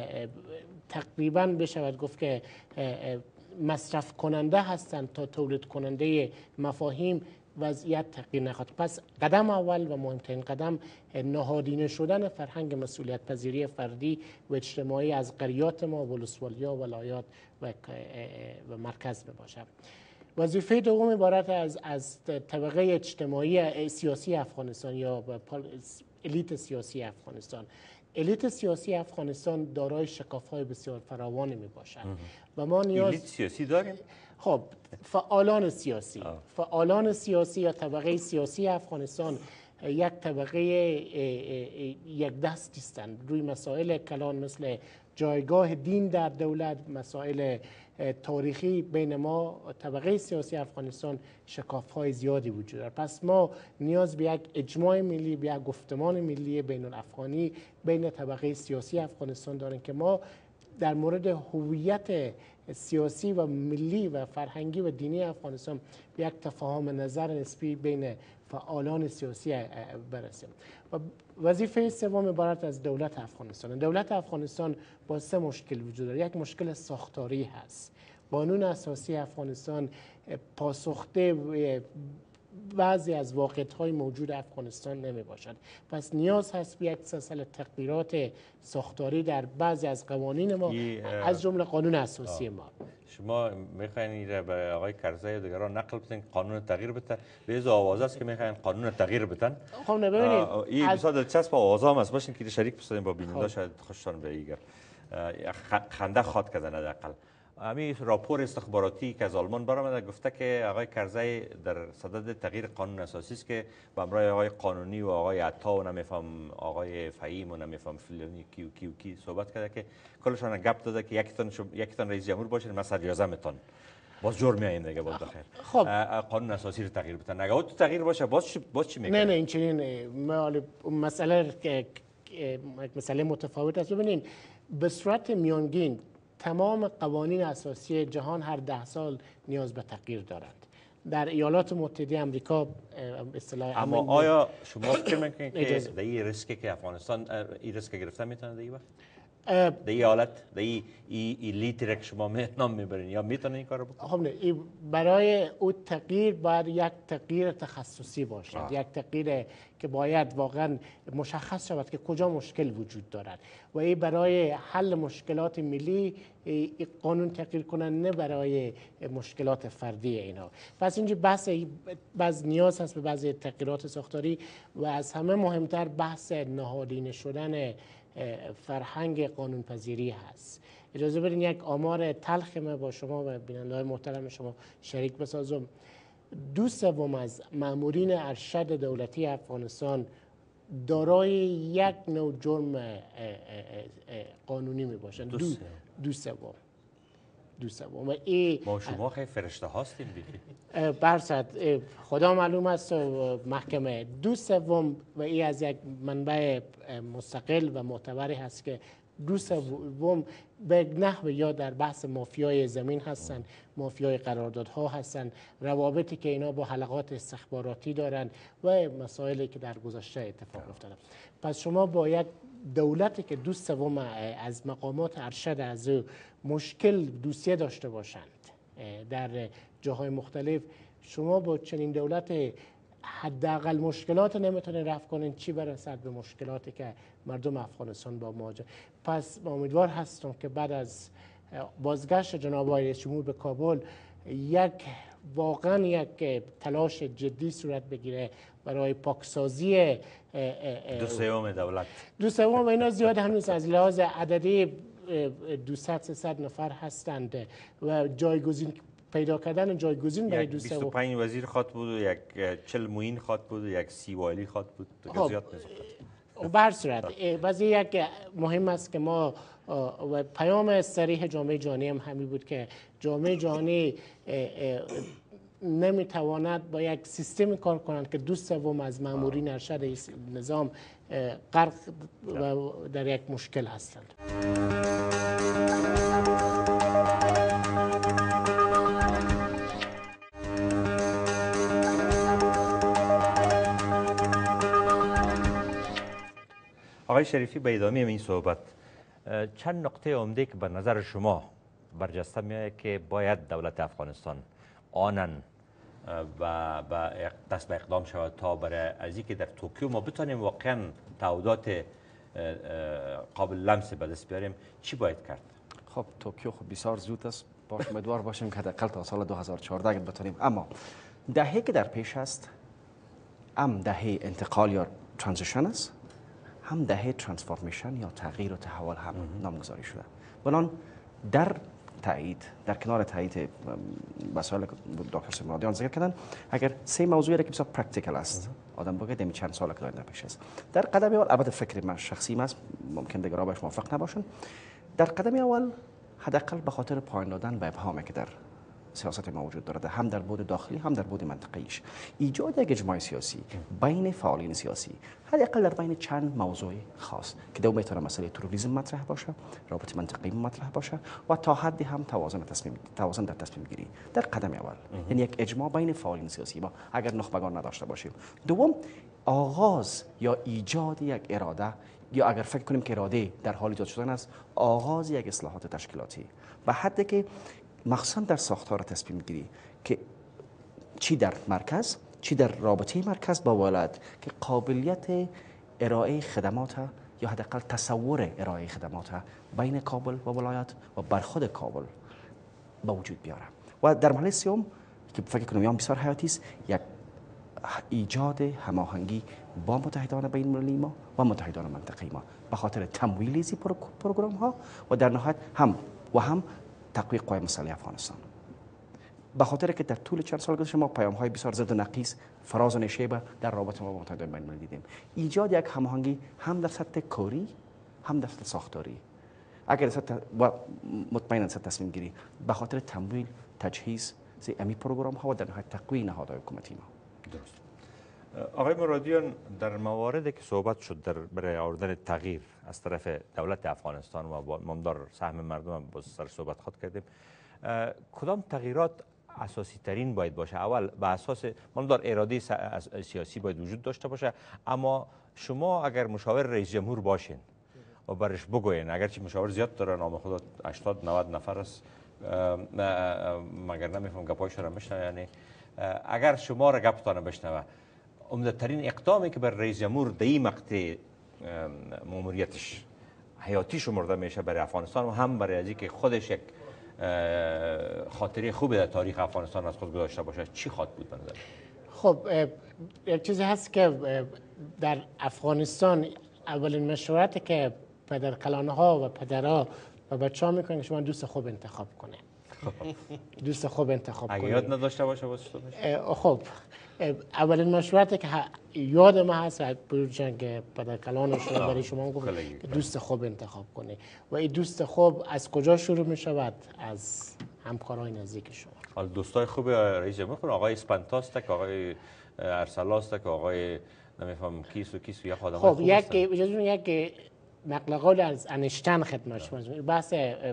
تقریبا بشود گفت که مصرف کننده هستند تا تولید کننده مفاهیم، وضعیت تغییر نخواهد. پس قدم اول و مهمترین قدم نهادینه شدن فرهنگ مسئولیت پذیری فردی و اجتماعی از قریات ما، ولسوالیا، ولایات و, و مرکز می باشد. وظیفه دوم عبارت از از طبقه اجتماعی سیاسی افغانستان یا الیت سیاسی افغانستان. الیت سیاسی افغانستان دارای شکاف‌های بسیار فراوانی می باشد و ما نیاز الیت سیاسی داریم. خب فعالان سیاسی آه. فعالان سیاسی یا طبقه سیاسی افغانستان یک طبقه یک دست هستند روی مسائل کلان مثل جایگاه دین در دولت، مسائل تاریخی. بین ما طبقه سیاسی افغانستان شکاف‌های زیادی وجود دارد. پس ما نیاز به یک اجماع ملی، به یک گفتمان ملی بین الافغانی بین طبقه سیاسی افغانستان داریم که ما در مورد هویت سیاسی و ملی و فرهنگی و دینی افغانستان به یک تفاهم نظر نسبی بین فعالان سیاسی برسیم. و وظیفه سوم عبارت از دولت افغانستان. دولت افغانستان با سه مشکل وجود دارد. یک مشکل ساختاری هست. قانون اساسی افغانستان پاسخده بعضی از واقعیت‌های موجود افغانستان نمی باشد. پس نیاز هست به یک سلسله تغییرات ساختاری در بعضی از قوانین ما، از جمله قانون اساسی آه. ما. شما میخواین این به آقای کرزی و دیگران نقل بدین قانون تغییر بدن؟ به از آواز است که میخواین قانون تغییر بدن. خب ببینید این بسیار دلچسب آواز هم است، باشین که شریک بسازیم با بیننده، شاید خوششان بیاد. خنده خواد کردن حداقل. همین راپور استخباراتی که از آلمان برآمده گفته که آقای کرزی در صدد تغییر قانون اساسی است که با همراه آقای قانونی و آقای عطا و نمیفهم آقای فهیم و نمیفهم فلانی کی و کی و کی صحبت کرده که کلشان گپ داده که یکیتون یکیتون رئیس جمهور باشه، من سر اجازه میتون باز جور میایین دیگه باز بخیر. خب قانون اساسی رو تغییر بدن، اگه تو تغییر باشه باز چی باز چی میکنه؟ نه نه این چنین مسئله که مسئله متفاوت است. ببینید به صورت میانگین تمام قوانین اساسی جهان هر ده سال نیاز به تغییر دارند. در ایالات متحده آمریکا اصطلاح اما آیا شما فکر میکنید که در این ریسکی که افغانستان این ریسک گرفته میتونه در این وقت؟ در این حالت در این ای لیتر که شما نام میبرین یا میتونه این کارو بکنه؟ خب نه، برای او تغییر باید یک تغییر تخصصی باشد. آه. یک تغییر که باید واقعا مشخص شود که کجا مشکل وجود دارد و این برای حل مشکلات ملی ای قانون تغییر کنند، نه برای مشکلات فردی اینا. پس اینجا بحث بعض نیاز هست به بعضی تغییرات ساختاری و از همه مهمتر بحث نهادینه شدن فرهنگ قانونپذیری هست. اجازه بدین یک آمار تلخ ما با شما و بیننده‌های محترم شما شریک بسازم. دو سوم از مامورین ارشد دولتی افغانستان دارای یک نوع جرم قانونی می باشند. دو دو سوم دو سوم. ما شما خیلی فرشته هستیم دیگه. برصد خدا معلوم است و محکمه دو سوم و این از یک منبع مستقل و معتبری هست که دو سوم به نحو یا در بحث مافیای زمین هستند، مافیای قراردادها هستند، روابطی که اینا با حلقات استخباراتی دارند و مسائلی که در گذشته اتفاق افتاده. پس شما با یک دولتی که دو سوم از مقامات ارشد از مشکل دوسیه داشته باشند در جاهای مختلف، شما با چنین دولت حداقل مشکلات نمیتونین رفع کنین، چی برسد به مشکلاتی که مردم افغانستان با مواجه. پس امیدوار هستم که بعد از بازگشت جناب آقای رئیس جمهور به کابل یک واقعا یک تلاش جدی صورت بگیره برای پاکسازی دو سوم دولت. دو سوم اینا زیاد هنوز از لحاظ عددی دویست سیصد نفر هستند و جایگزین پیدا کردن جایگزین برای دو سوم بیست و پنج وزیر خواهد بود و یک چهل معین خواهد بود و یک سی والی خواهد بود. زیاد نیست. به هر صورت بعضی یک مهم است که ما و پیام صریح جامعه جهانی هم همین بود که جامعه جهانی نمیتواند با یک سیستمی کار کنند که دو سوم از مامورین ارشد نظام غرق و در یک مشکل هستند. آقای شریفی، به ادامه این صحبت چند نقطه عمده که به نظر شما برجسته میآید که باید دولت افغانستان آنن و دست به اقدام شود تا برای از اینکه در توکیو ما بتانیم واقعا تعهدات قابل لمس به دست بیاریم، چی باید کرد؟ خب توکیو خب بسیار زود است، باش امیدوار باشیم که حداقل تا سال دو هزار و چهارده بتونیم. اما دهه‌ای که در پیش است هم دهه انتقال یا ترانزیشن است، هم دهه ترانسفورمیشن یا تغییر و تحول هم نامگذاری شده. بنان در تایید در کنار تایید مسائل دکتر سیمرادیان ذکر کردن، اگر سه موضوعی که بسیار پرکتیکال است آدم بگه دمی چند سال که در پیش است، در قدم اول البته فکر من شخصی است، ممکن دیگرها باش موافق نباشن، در قدم اول حداقل به خاطر پایان دادن به ابهامی که در سیاست ما وجود دارد، هم در بود داخلی هم در بود منطقه‌ایش، ایجاد یک اجماع سیاسی بین فعالین سیاسی حداقل در بین چند موضوع خاص که دو میتونه مسئله تروریسم مطرح باشه، رابطه منطقه‌ای مطرح باشه و تا حدی هم توازن تصمیم توازن در تصمیم گیری در قدم اول، یعنی یک اجماع بین فعالین سیاسی ما اگر نخبگان نداشته باشیم. دوم، آغاز یا ایجاد یک اراده یا اگر فکر کنیم که اراده در حال ایجاد شدن است، آغاز یک اصلاحات تشکیلاتی به حدی که مخصوصا در ساختار تصمیم گیری که چی در مرکز چی در رابطه مرکز با ولایت که قابلیت ارائه خدمات یا حداقل تصور ارائه خدمات بین کابل و ولایت و برخود کابل به وجود بیاره. و در مرحله سوم که فکر کنم یام بسیار حیاتی است، یک ایجاد هماهنگی با متحدان بین المللی ما و متحدان منطقه‌ای ما به خاطر تمویل این پروگرام ها و در نهایت هم و هم تقویت قوای مسلحه افغانستان. به خاطر که در طول چند سال گذشته ما پیام های بسیار ضد و نقیص فراز و نشیب در رابطه ما با متحدان بین المللی دیدیم. ایجاد یک هماهنگی هم در سطح کاری هم در سطح ساختاری، اگر سطح و مطمئنا سطح تصمیم گیری به خاطر تمویل تجهیز امی پروگرام ها و در نهایت تقویت نهادهای حکومتی ما. درست. آقای مرادیان، در مواردی که صحبت شد در برای آوردن تغییر از طرف دولت افغانستان و با مامدار سهم مردم با سر صحبت خود کردیم، کدام تغییرات اساسی ترین باید باشه؟ اول به اساس مامدار اراده سیاسی باید وجود داشته باشه، اما شما اگر مشاور رئیس جمهور باشین، و برش بگوین. اگرچه مشاور زیاد دارن، نام خود هشتاد نود نفر است، مگر نمیفهم گپایش را میشنوه. یعنی اگر شما را گپتان بشنوه، عمده ترین اقدامی که بر رئیس جمهور در این مقطع ماموریتش حیاتی شمرده میشه برای افغانستان و هم برای ازی که خودش یک خاطره خوبی در تاریخ افغانستان از خود گذاشته باشه، چی خواهد بود بنظر؟ خب یک چیزی هست که در افغانستان اولین مشورتی که پدر کلانه ها و پدرها و بچه ها میکنن شما دوست خوب انتخاب کنه. دوست خوب انتخاب کنه. اگه یاد نداشته باشه واسه تو میشه. خب اولین مشورتی که یاد ما هست بروجن که پدر کلان شما برای شما گفت که دوست خوب انتخاب کنه و این دوست خوب از کجا شروع می شود؟ از همکارای نزدیک شما. حال دوستای خوب رئیس جمهور آقای اسپانتاست که آقای ارسلاست که آقای نمیفهم کیس و کیس و یا خادم خب یک یک نقل قول از انیشتین خدمت شما بحث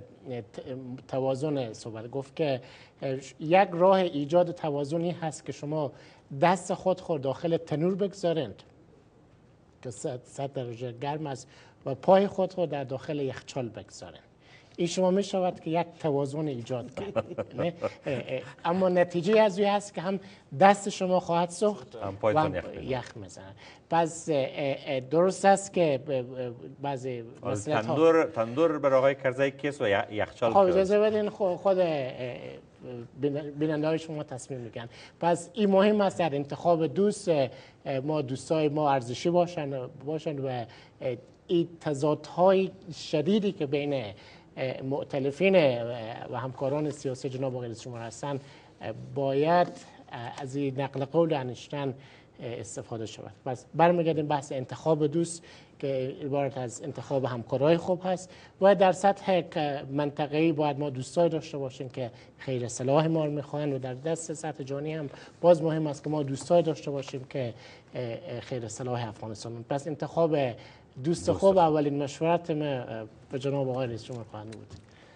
توازن صحبت گفت که یک راه ایجاد توازنی هست که شما دست خود خود داخل تنور بگذارند که صد درجه گرم است و پای خود خود در داخل یخچال بگذارند. این شما می شود که یک توازن ایجاد کرد. اما نتیجه از این هست که هم دست شما خواهد سوخت و هم یخ میزند. پس درست است که بعضی مسئلات تندور تندور بر آقای کرزی کیس و یخچال. خب اجازه بدین خود بیننده های شما تصمیم میگن. پس این مهم است در انتخاب دوست ما دوستای ما ارزشی باشن باشن و این تضادهای شدیدی که بین مؤتلفین و همکاران سیاسی جناب آقای رئیس جمهور هستند باید از این نقل قول انیشتین استفاده شود. پس برمیگردیم بحث انتخاب دوست که عبارت از انتخاب همکارای خوب هست و در سطح منطقه‌ای باید ما دوستای داشته باشیم که خیر صلاح ما رو میخواهند و در دست سطح جهانی هم باز مهم است که ما دوستای داشته باشیم که خیر صلاح افغانستان. پس انتخاب دوست خوب اولین مشورت ما به جناب آقای رئیس جمهور خواهد بود.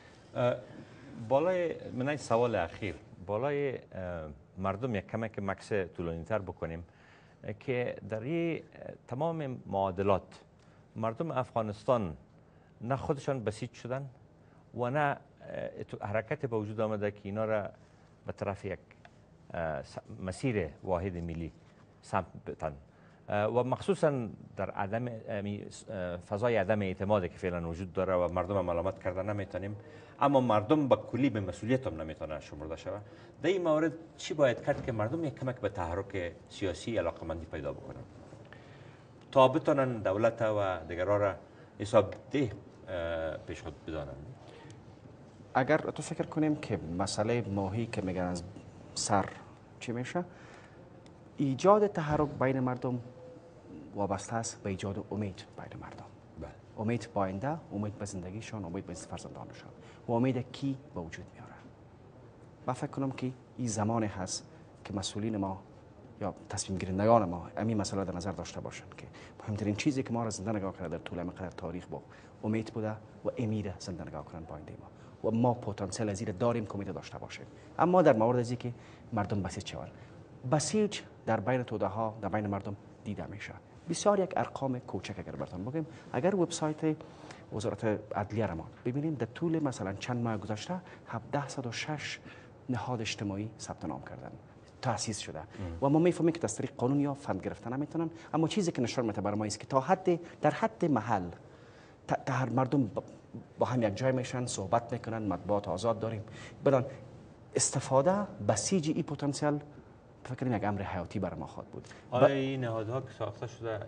بالای من سوال اخیر بالای مردم یک کمک مکس طولانی‌تر بکنیم که در این تمام معادلات مردم افغانستان نه خودشان بسیج شدن و نه حرکت به وجود آمده که اینا را به طرف یک مسیر واحد ملی سمت بتن و مخصوصا در عدم فضای عدم اعتمادی که فعلا وجود داره و مردم ملامت کردن نمیتونیم، اما مردم با کلی به مسئولیت هم نمیتونه شمرده شود. در این مورد چی باید کرد که مردم یک کمک به تحرک سیاسی علاقمندی پیدا بکنن تا بتونن دولت و دیگرها را حساب ده پیش خود بدانن؟ اگر تو فکر کنیم که مسئله ماهی که میگن از سر چی میشه، ایجاد تحرک بین مردم وابسته است به ایجاد امید بین مردم. بله. امید به آینده، امید به زندگیشان، امید به فرزندانشان و امید کی به وجود میاره. من فکر کنم که این زمان هست که مسئولین ما یا تصمیم گیرندگان ما همین مسئله در نظر داشته باشند که مهمترین چیزی که ما را زنده نگاه کرده در طول مقدار تاریخ با امید بوده و امید زنده نگاه کردن با آینده ما و ما پتانسیل زیر داریم که امید داشته باشیم. اما در مورد ازی که مردم بسیج شوند، بسیج در بین توده ها در بین مردم دیده میشه. بسیار یک ارقام کوچک اگر براتون بگیم، اگر وبسایت وزارت عدلیه را ما ببینیم در طول مثلا چند ماه گذشته هفده و شش نهاد اجتماعی ثبت نام کردن تأسیس شده و ما میفهمیم که از طریق قانون یا فند گرفتن نمیتونن، اما چیزی که نشان میده برای ما است که تا حد در حد محل هر مردم با هم یک جای میشن، صحبت میکنن، مطبوعات آزاد داریم. بدان استفاده بسیج این پتانسیل فکر کنم یک امر حیاتی برای ما خواهد بود. آیا این نهادها که ساخته شده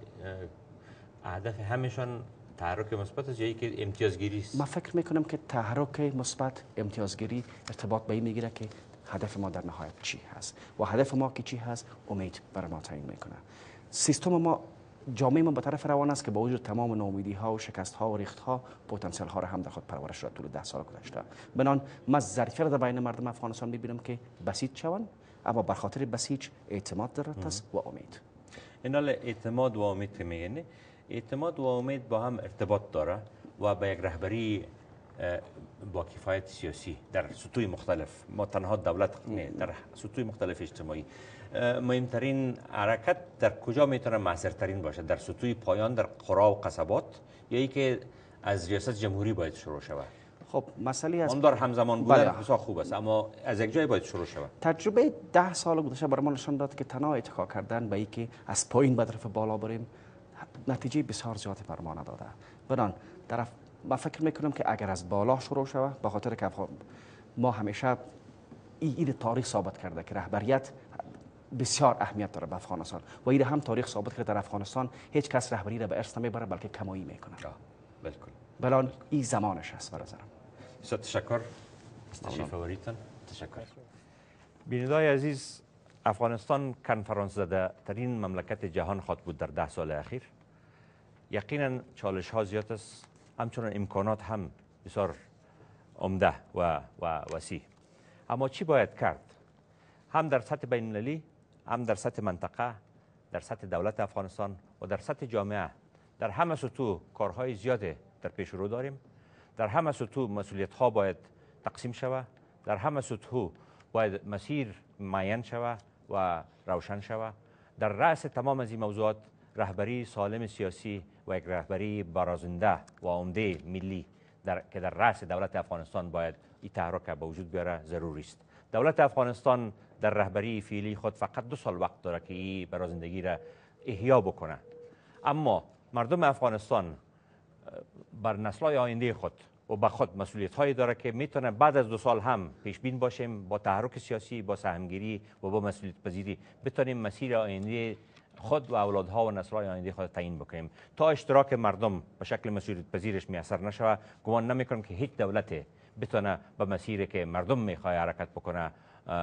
هدف همشان تحرک مثبت است یا اینکه امتیازگیری است؟ من فکر میکنم که تحرک مثبت امتیازگیری ارتباط به این میگیره که هدف ما در نهایت چی هست و هدف ما که چی هست امید برای ما تعیین میکنه. سیستم ما جامعه ما به طرف روان است که با وجود تمام ناامیدی ها و شکست ها و ریخت ها پتانسیل ها را هم در خود پرورش داده طول ده سال گذشته. بنان ما ظرفیت در بین مردم افغانستان میبینم که بسیج شوند، اما بر خاطر بسیج اعتماد دارد است و امید. این اعتماد و امید که میگن، اعتماد و امید با هم ارتباط داره و به یک رهبری با کفایت سیاسی در سطوح مختلف، ما تنها دولت نه، در سطوح مختلف اجتماعی مهمترین حرکت در کجا میتونه موثرترین باشه؟ در سطوح پایان در قرا و قصبات یا ای که از ریاست جمهوری باید شروع شود. خب مسئله از اون دار همزمان بودن بله. بسیار خوب است، اما از یک جای باید شروع شود. تجربه ده سال گذشته برای ما نشان داد که تنها اتکا کردن به اینکه از پایین به طرف بالا بریم نتیجه بسیار زیادی بر ما نداده. بنان در من فکر میکنم که اگر از بالا شروع شود، به خاطر که ما همیشه این تاریخ ثابت کرده که رهبریت بسیار اهمیت داره به افغانستان و این هم تاریخ ثابت کرده در افغانستان هیچ کس رهبری را به ارث نمیبره بلکه کمایی میکنه. بالکل. بلان این زمانش است به نظرم. بسیار تشکر. تشریف آوریدتان. تشکر. بینندگان عزیز، افغانستان کنفرانس زده ترین مملکت جهان خواهد بود در ده سال اخیر. یقینا چالش ها زیاد است، همچنان امکانات هم بسیار عمده و و وسیع. اما چی باید کرد؟ هم در سطح بین المللی، هم در سطح منطقه، در سطح دولت افغانستان و در سطح جامعه، در همه سطوح کارهای زیاده در پیش رو داریم. در همه سطوح مسئولیت ها باید تقسیم شود، در همه سطوح باید مسیر معین شود و روشن شود. در رأس تمام از این موضوعات رهبری سالم سیاسی و یک رهبری برازنده و عمده ملی در که در رأس دولت افغانستان باید این تحرک به وجود بیاره ضروری است. دولت افغانستان در رهبری فعلی خود فقط دو سال وقت داره که این برازندگی را احیا بکنه، اما مردم افغانستان بر نسل‌های آینده خود و به خود مسئولیت هایی داره که میتونه بعد از دو سال هم پیش بین باشیم، با تحرک سیاسی، با سهمگیری و با مسئولیت پذیری بتونیم مسیر آینده خود و اولادها و نسل‌های آینده خود تعیین بکنیم. تا اشتراک مردم به شکل مسئولیت پذیرش میسر نشود، گمان نمیکنم که هیچ دولت بتونه به مسیری که مردم میخواد حرکت بکنه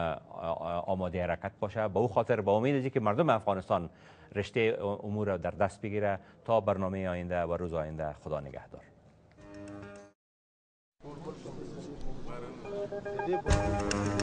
آماده حرکت باشه. به او خاطر با امید است که مردم افغانستان رشته امور را در دست بگیره تا برنامه آینده و روز آینده. خدا نگهدار.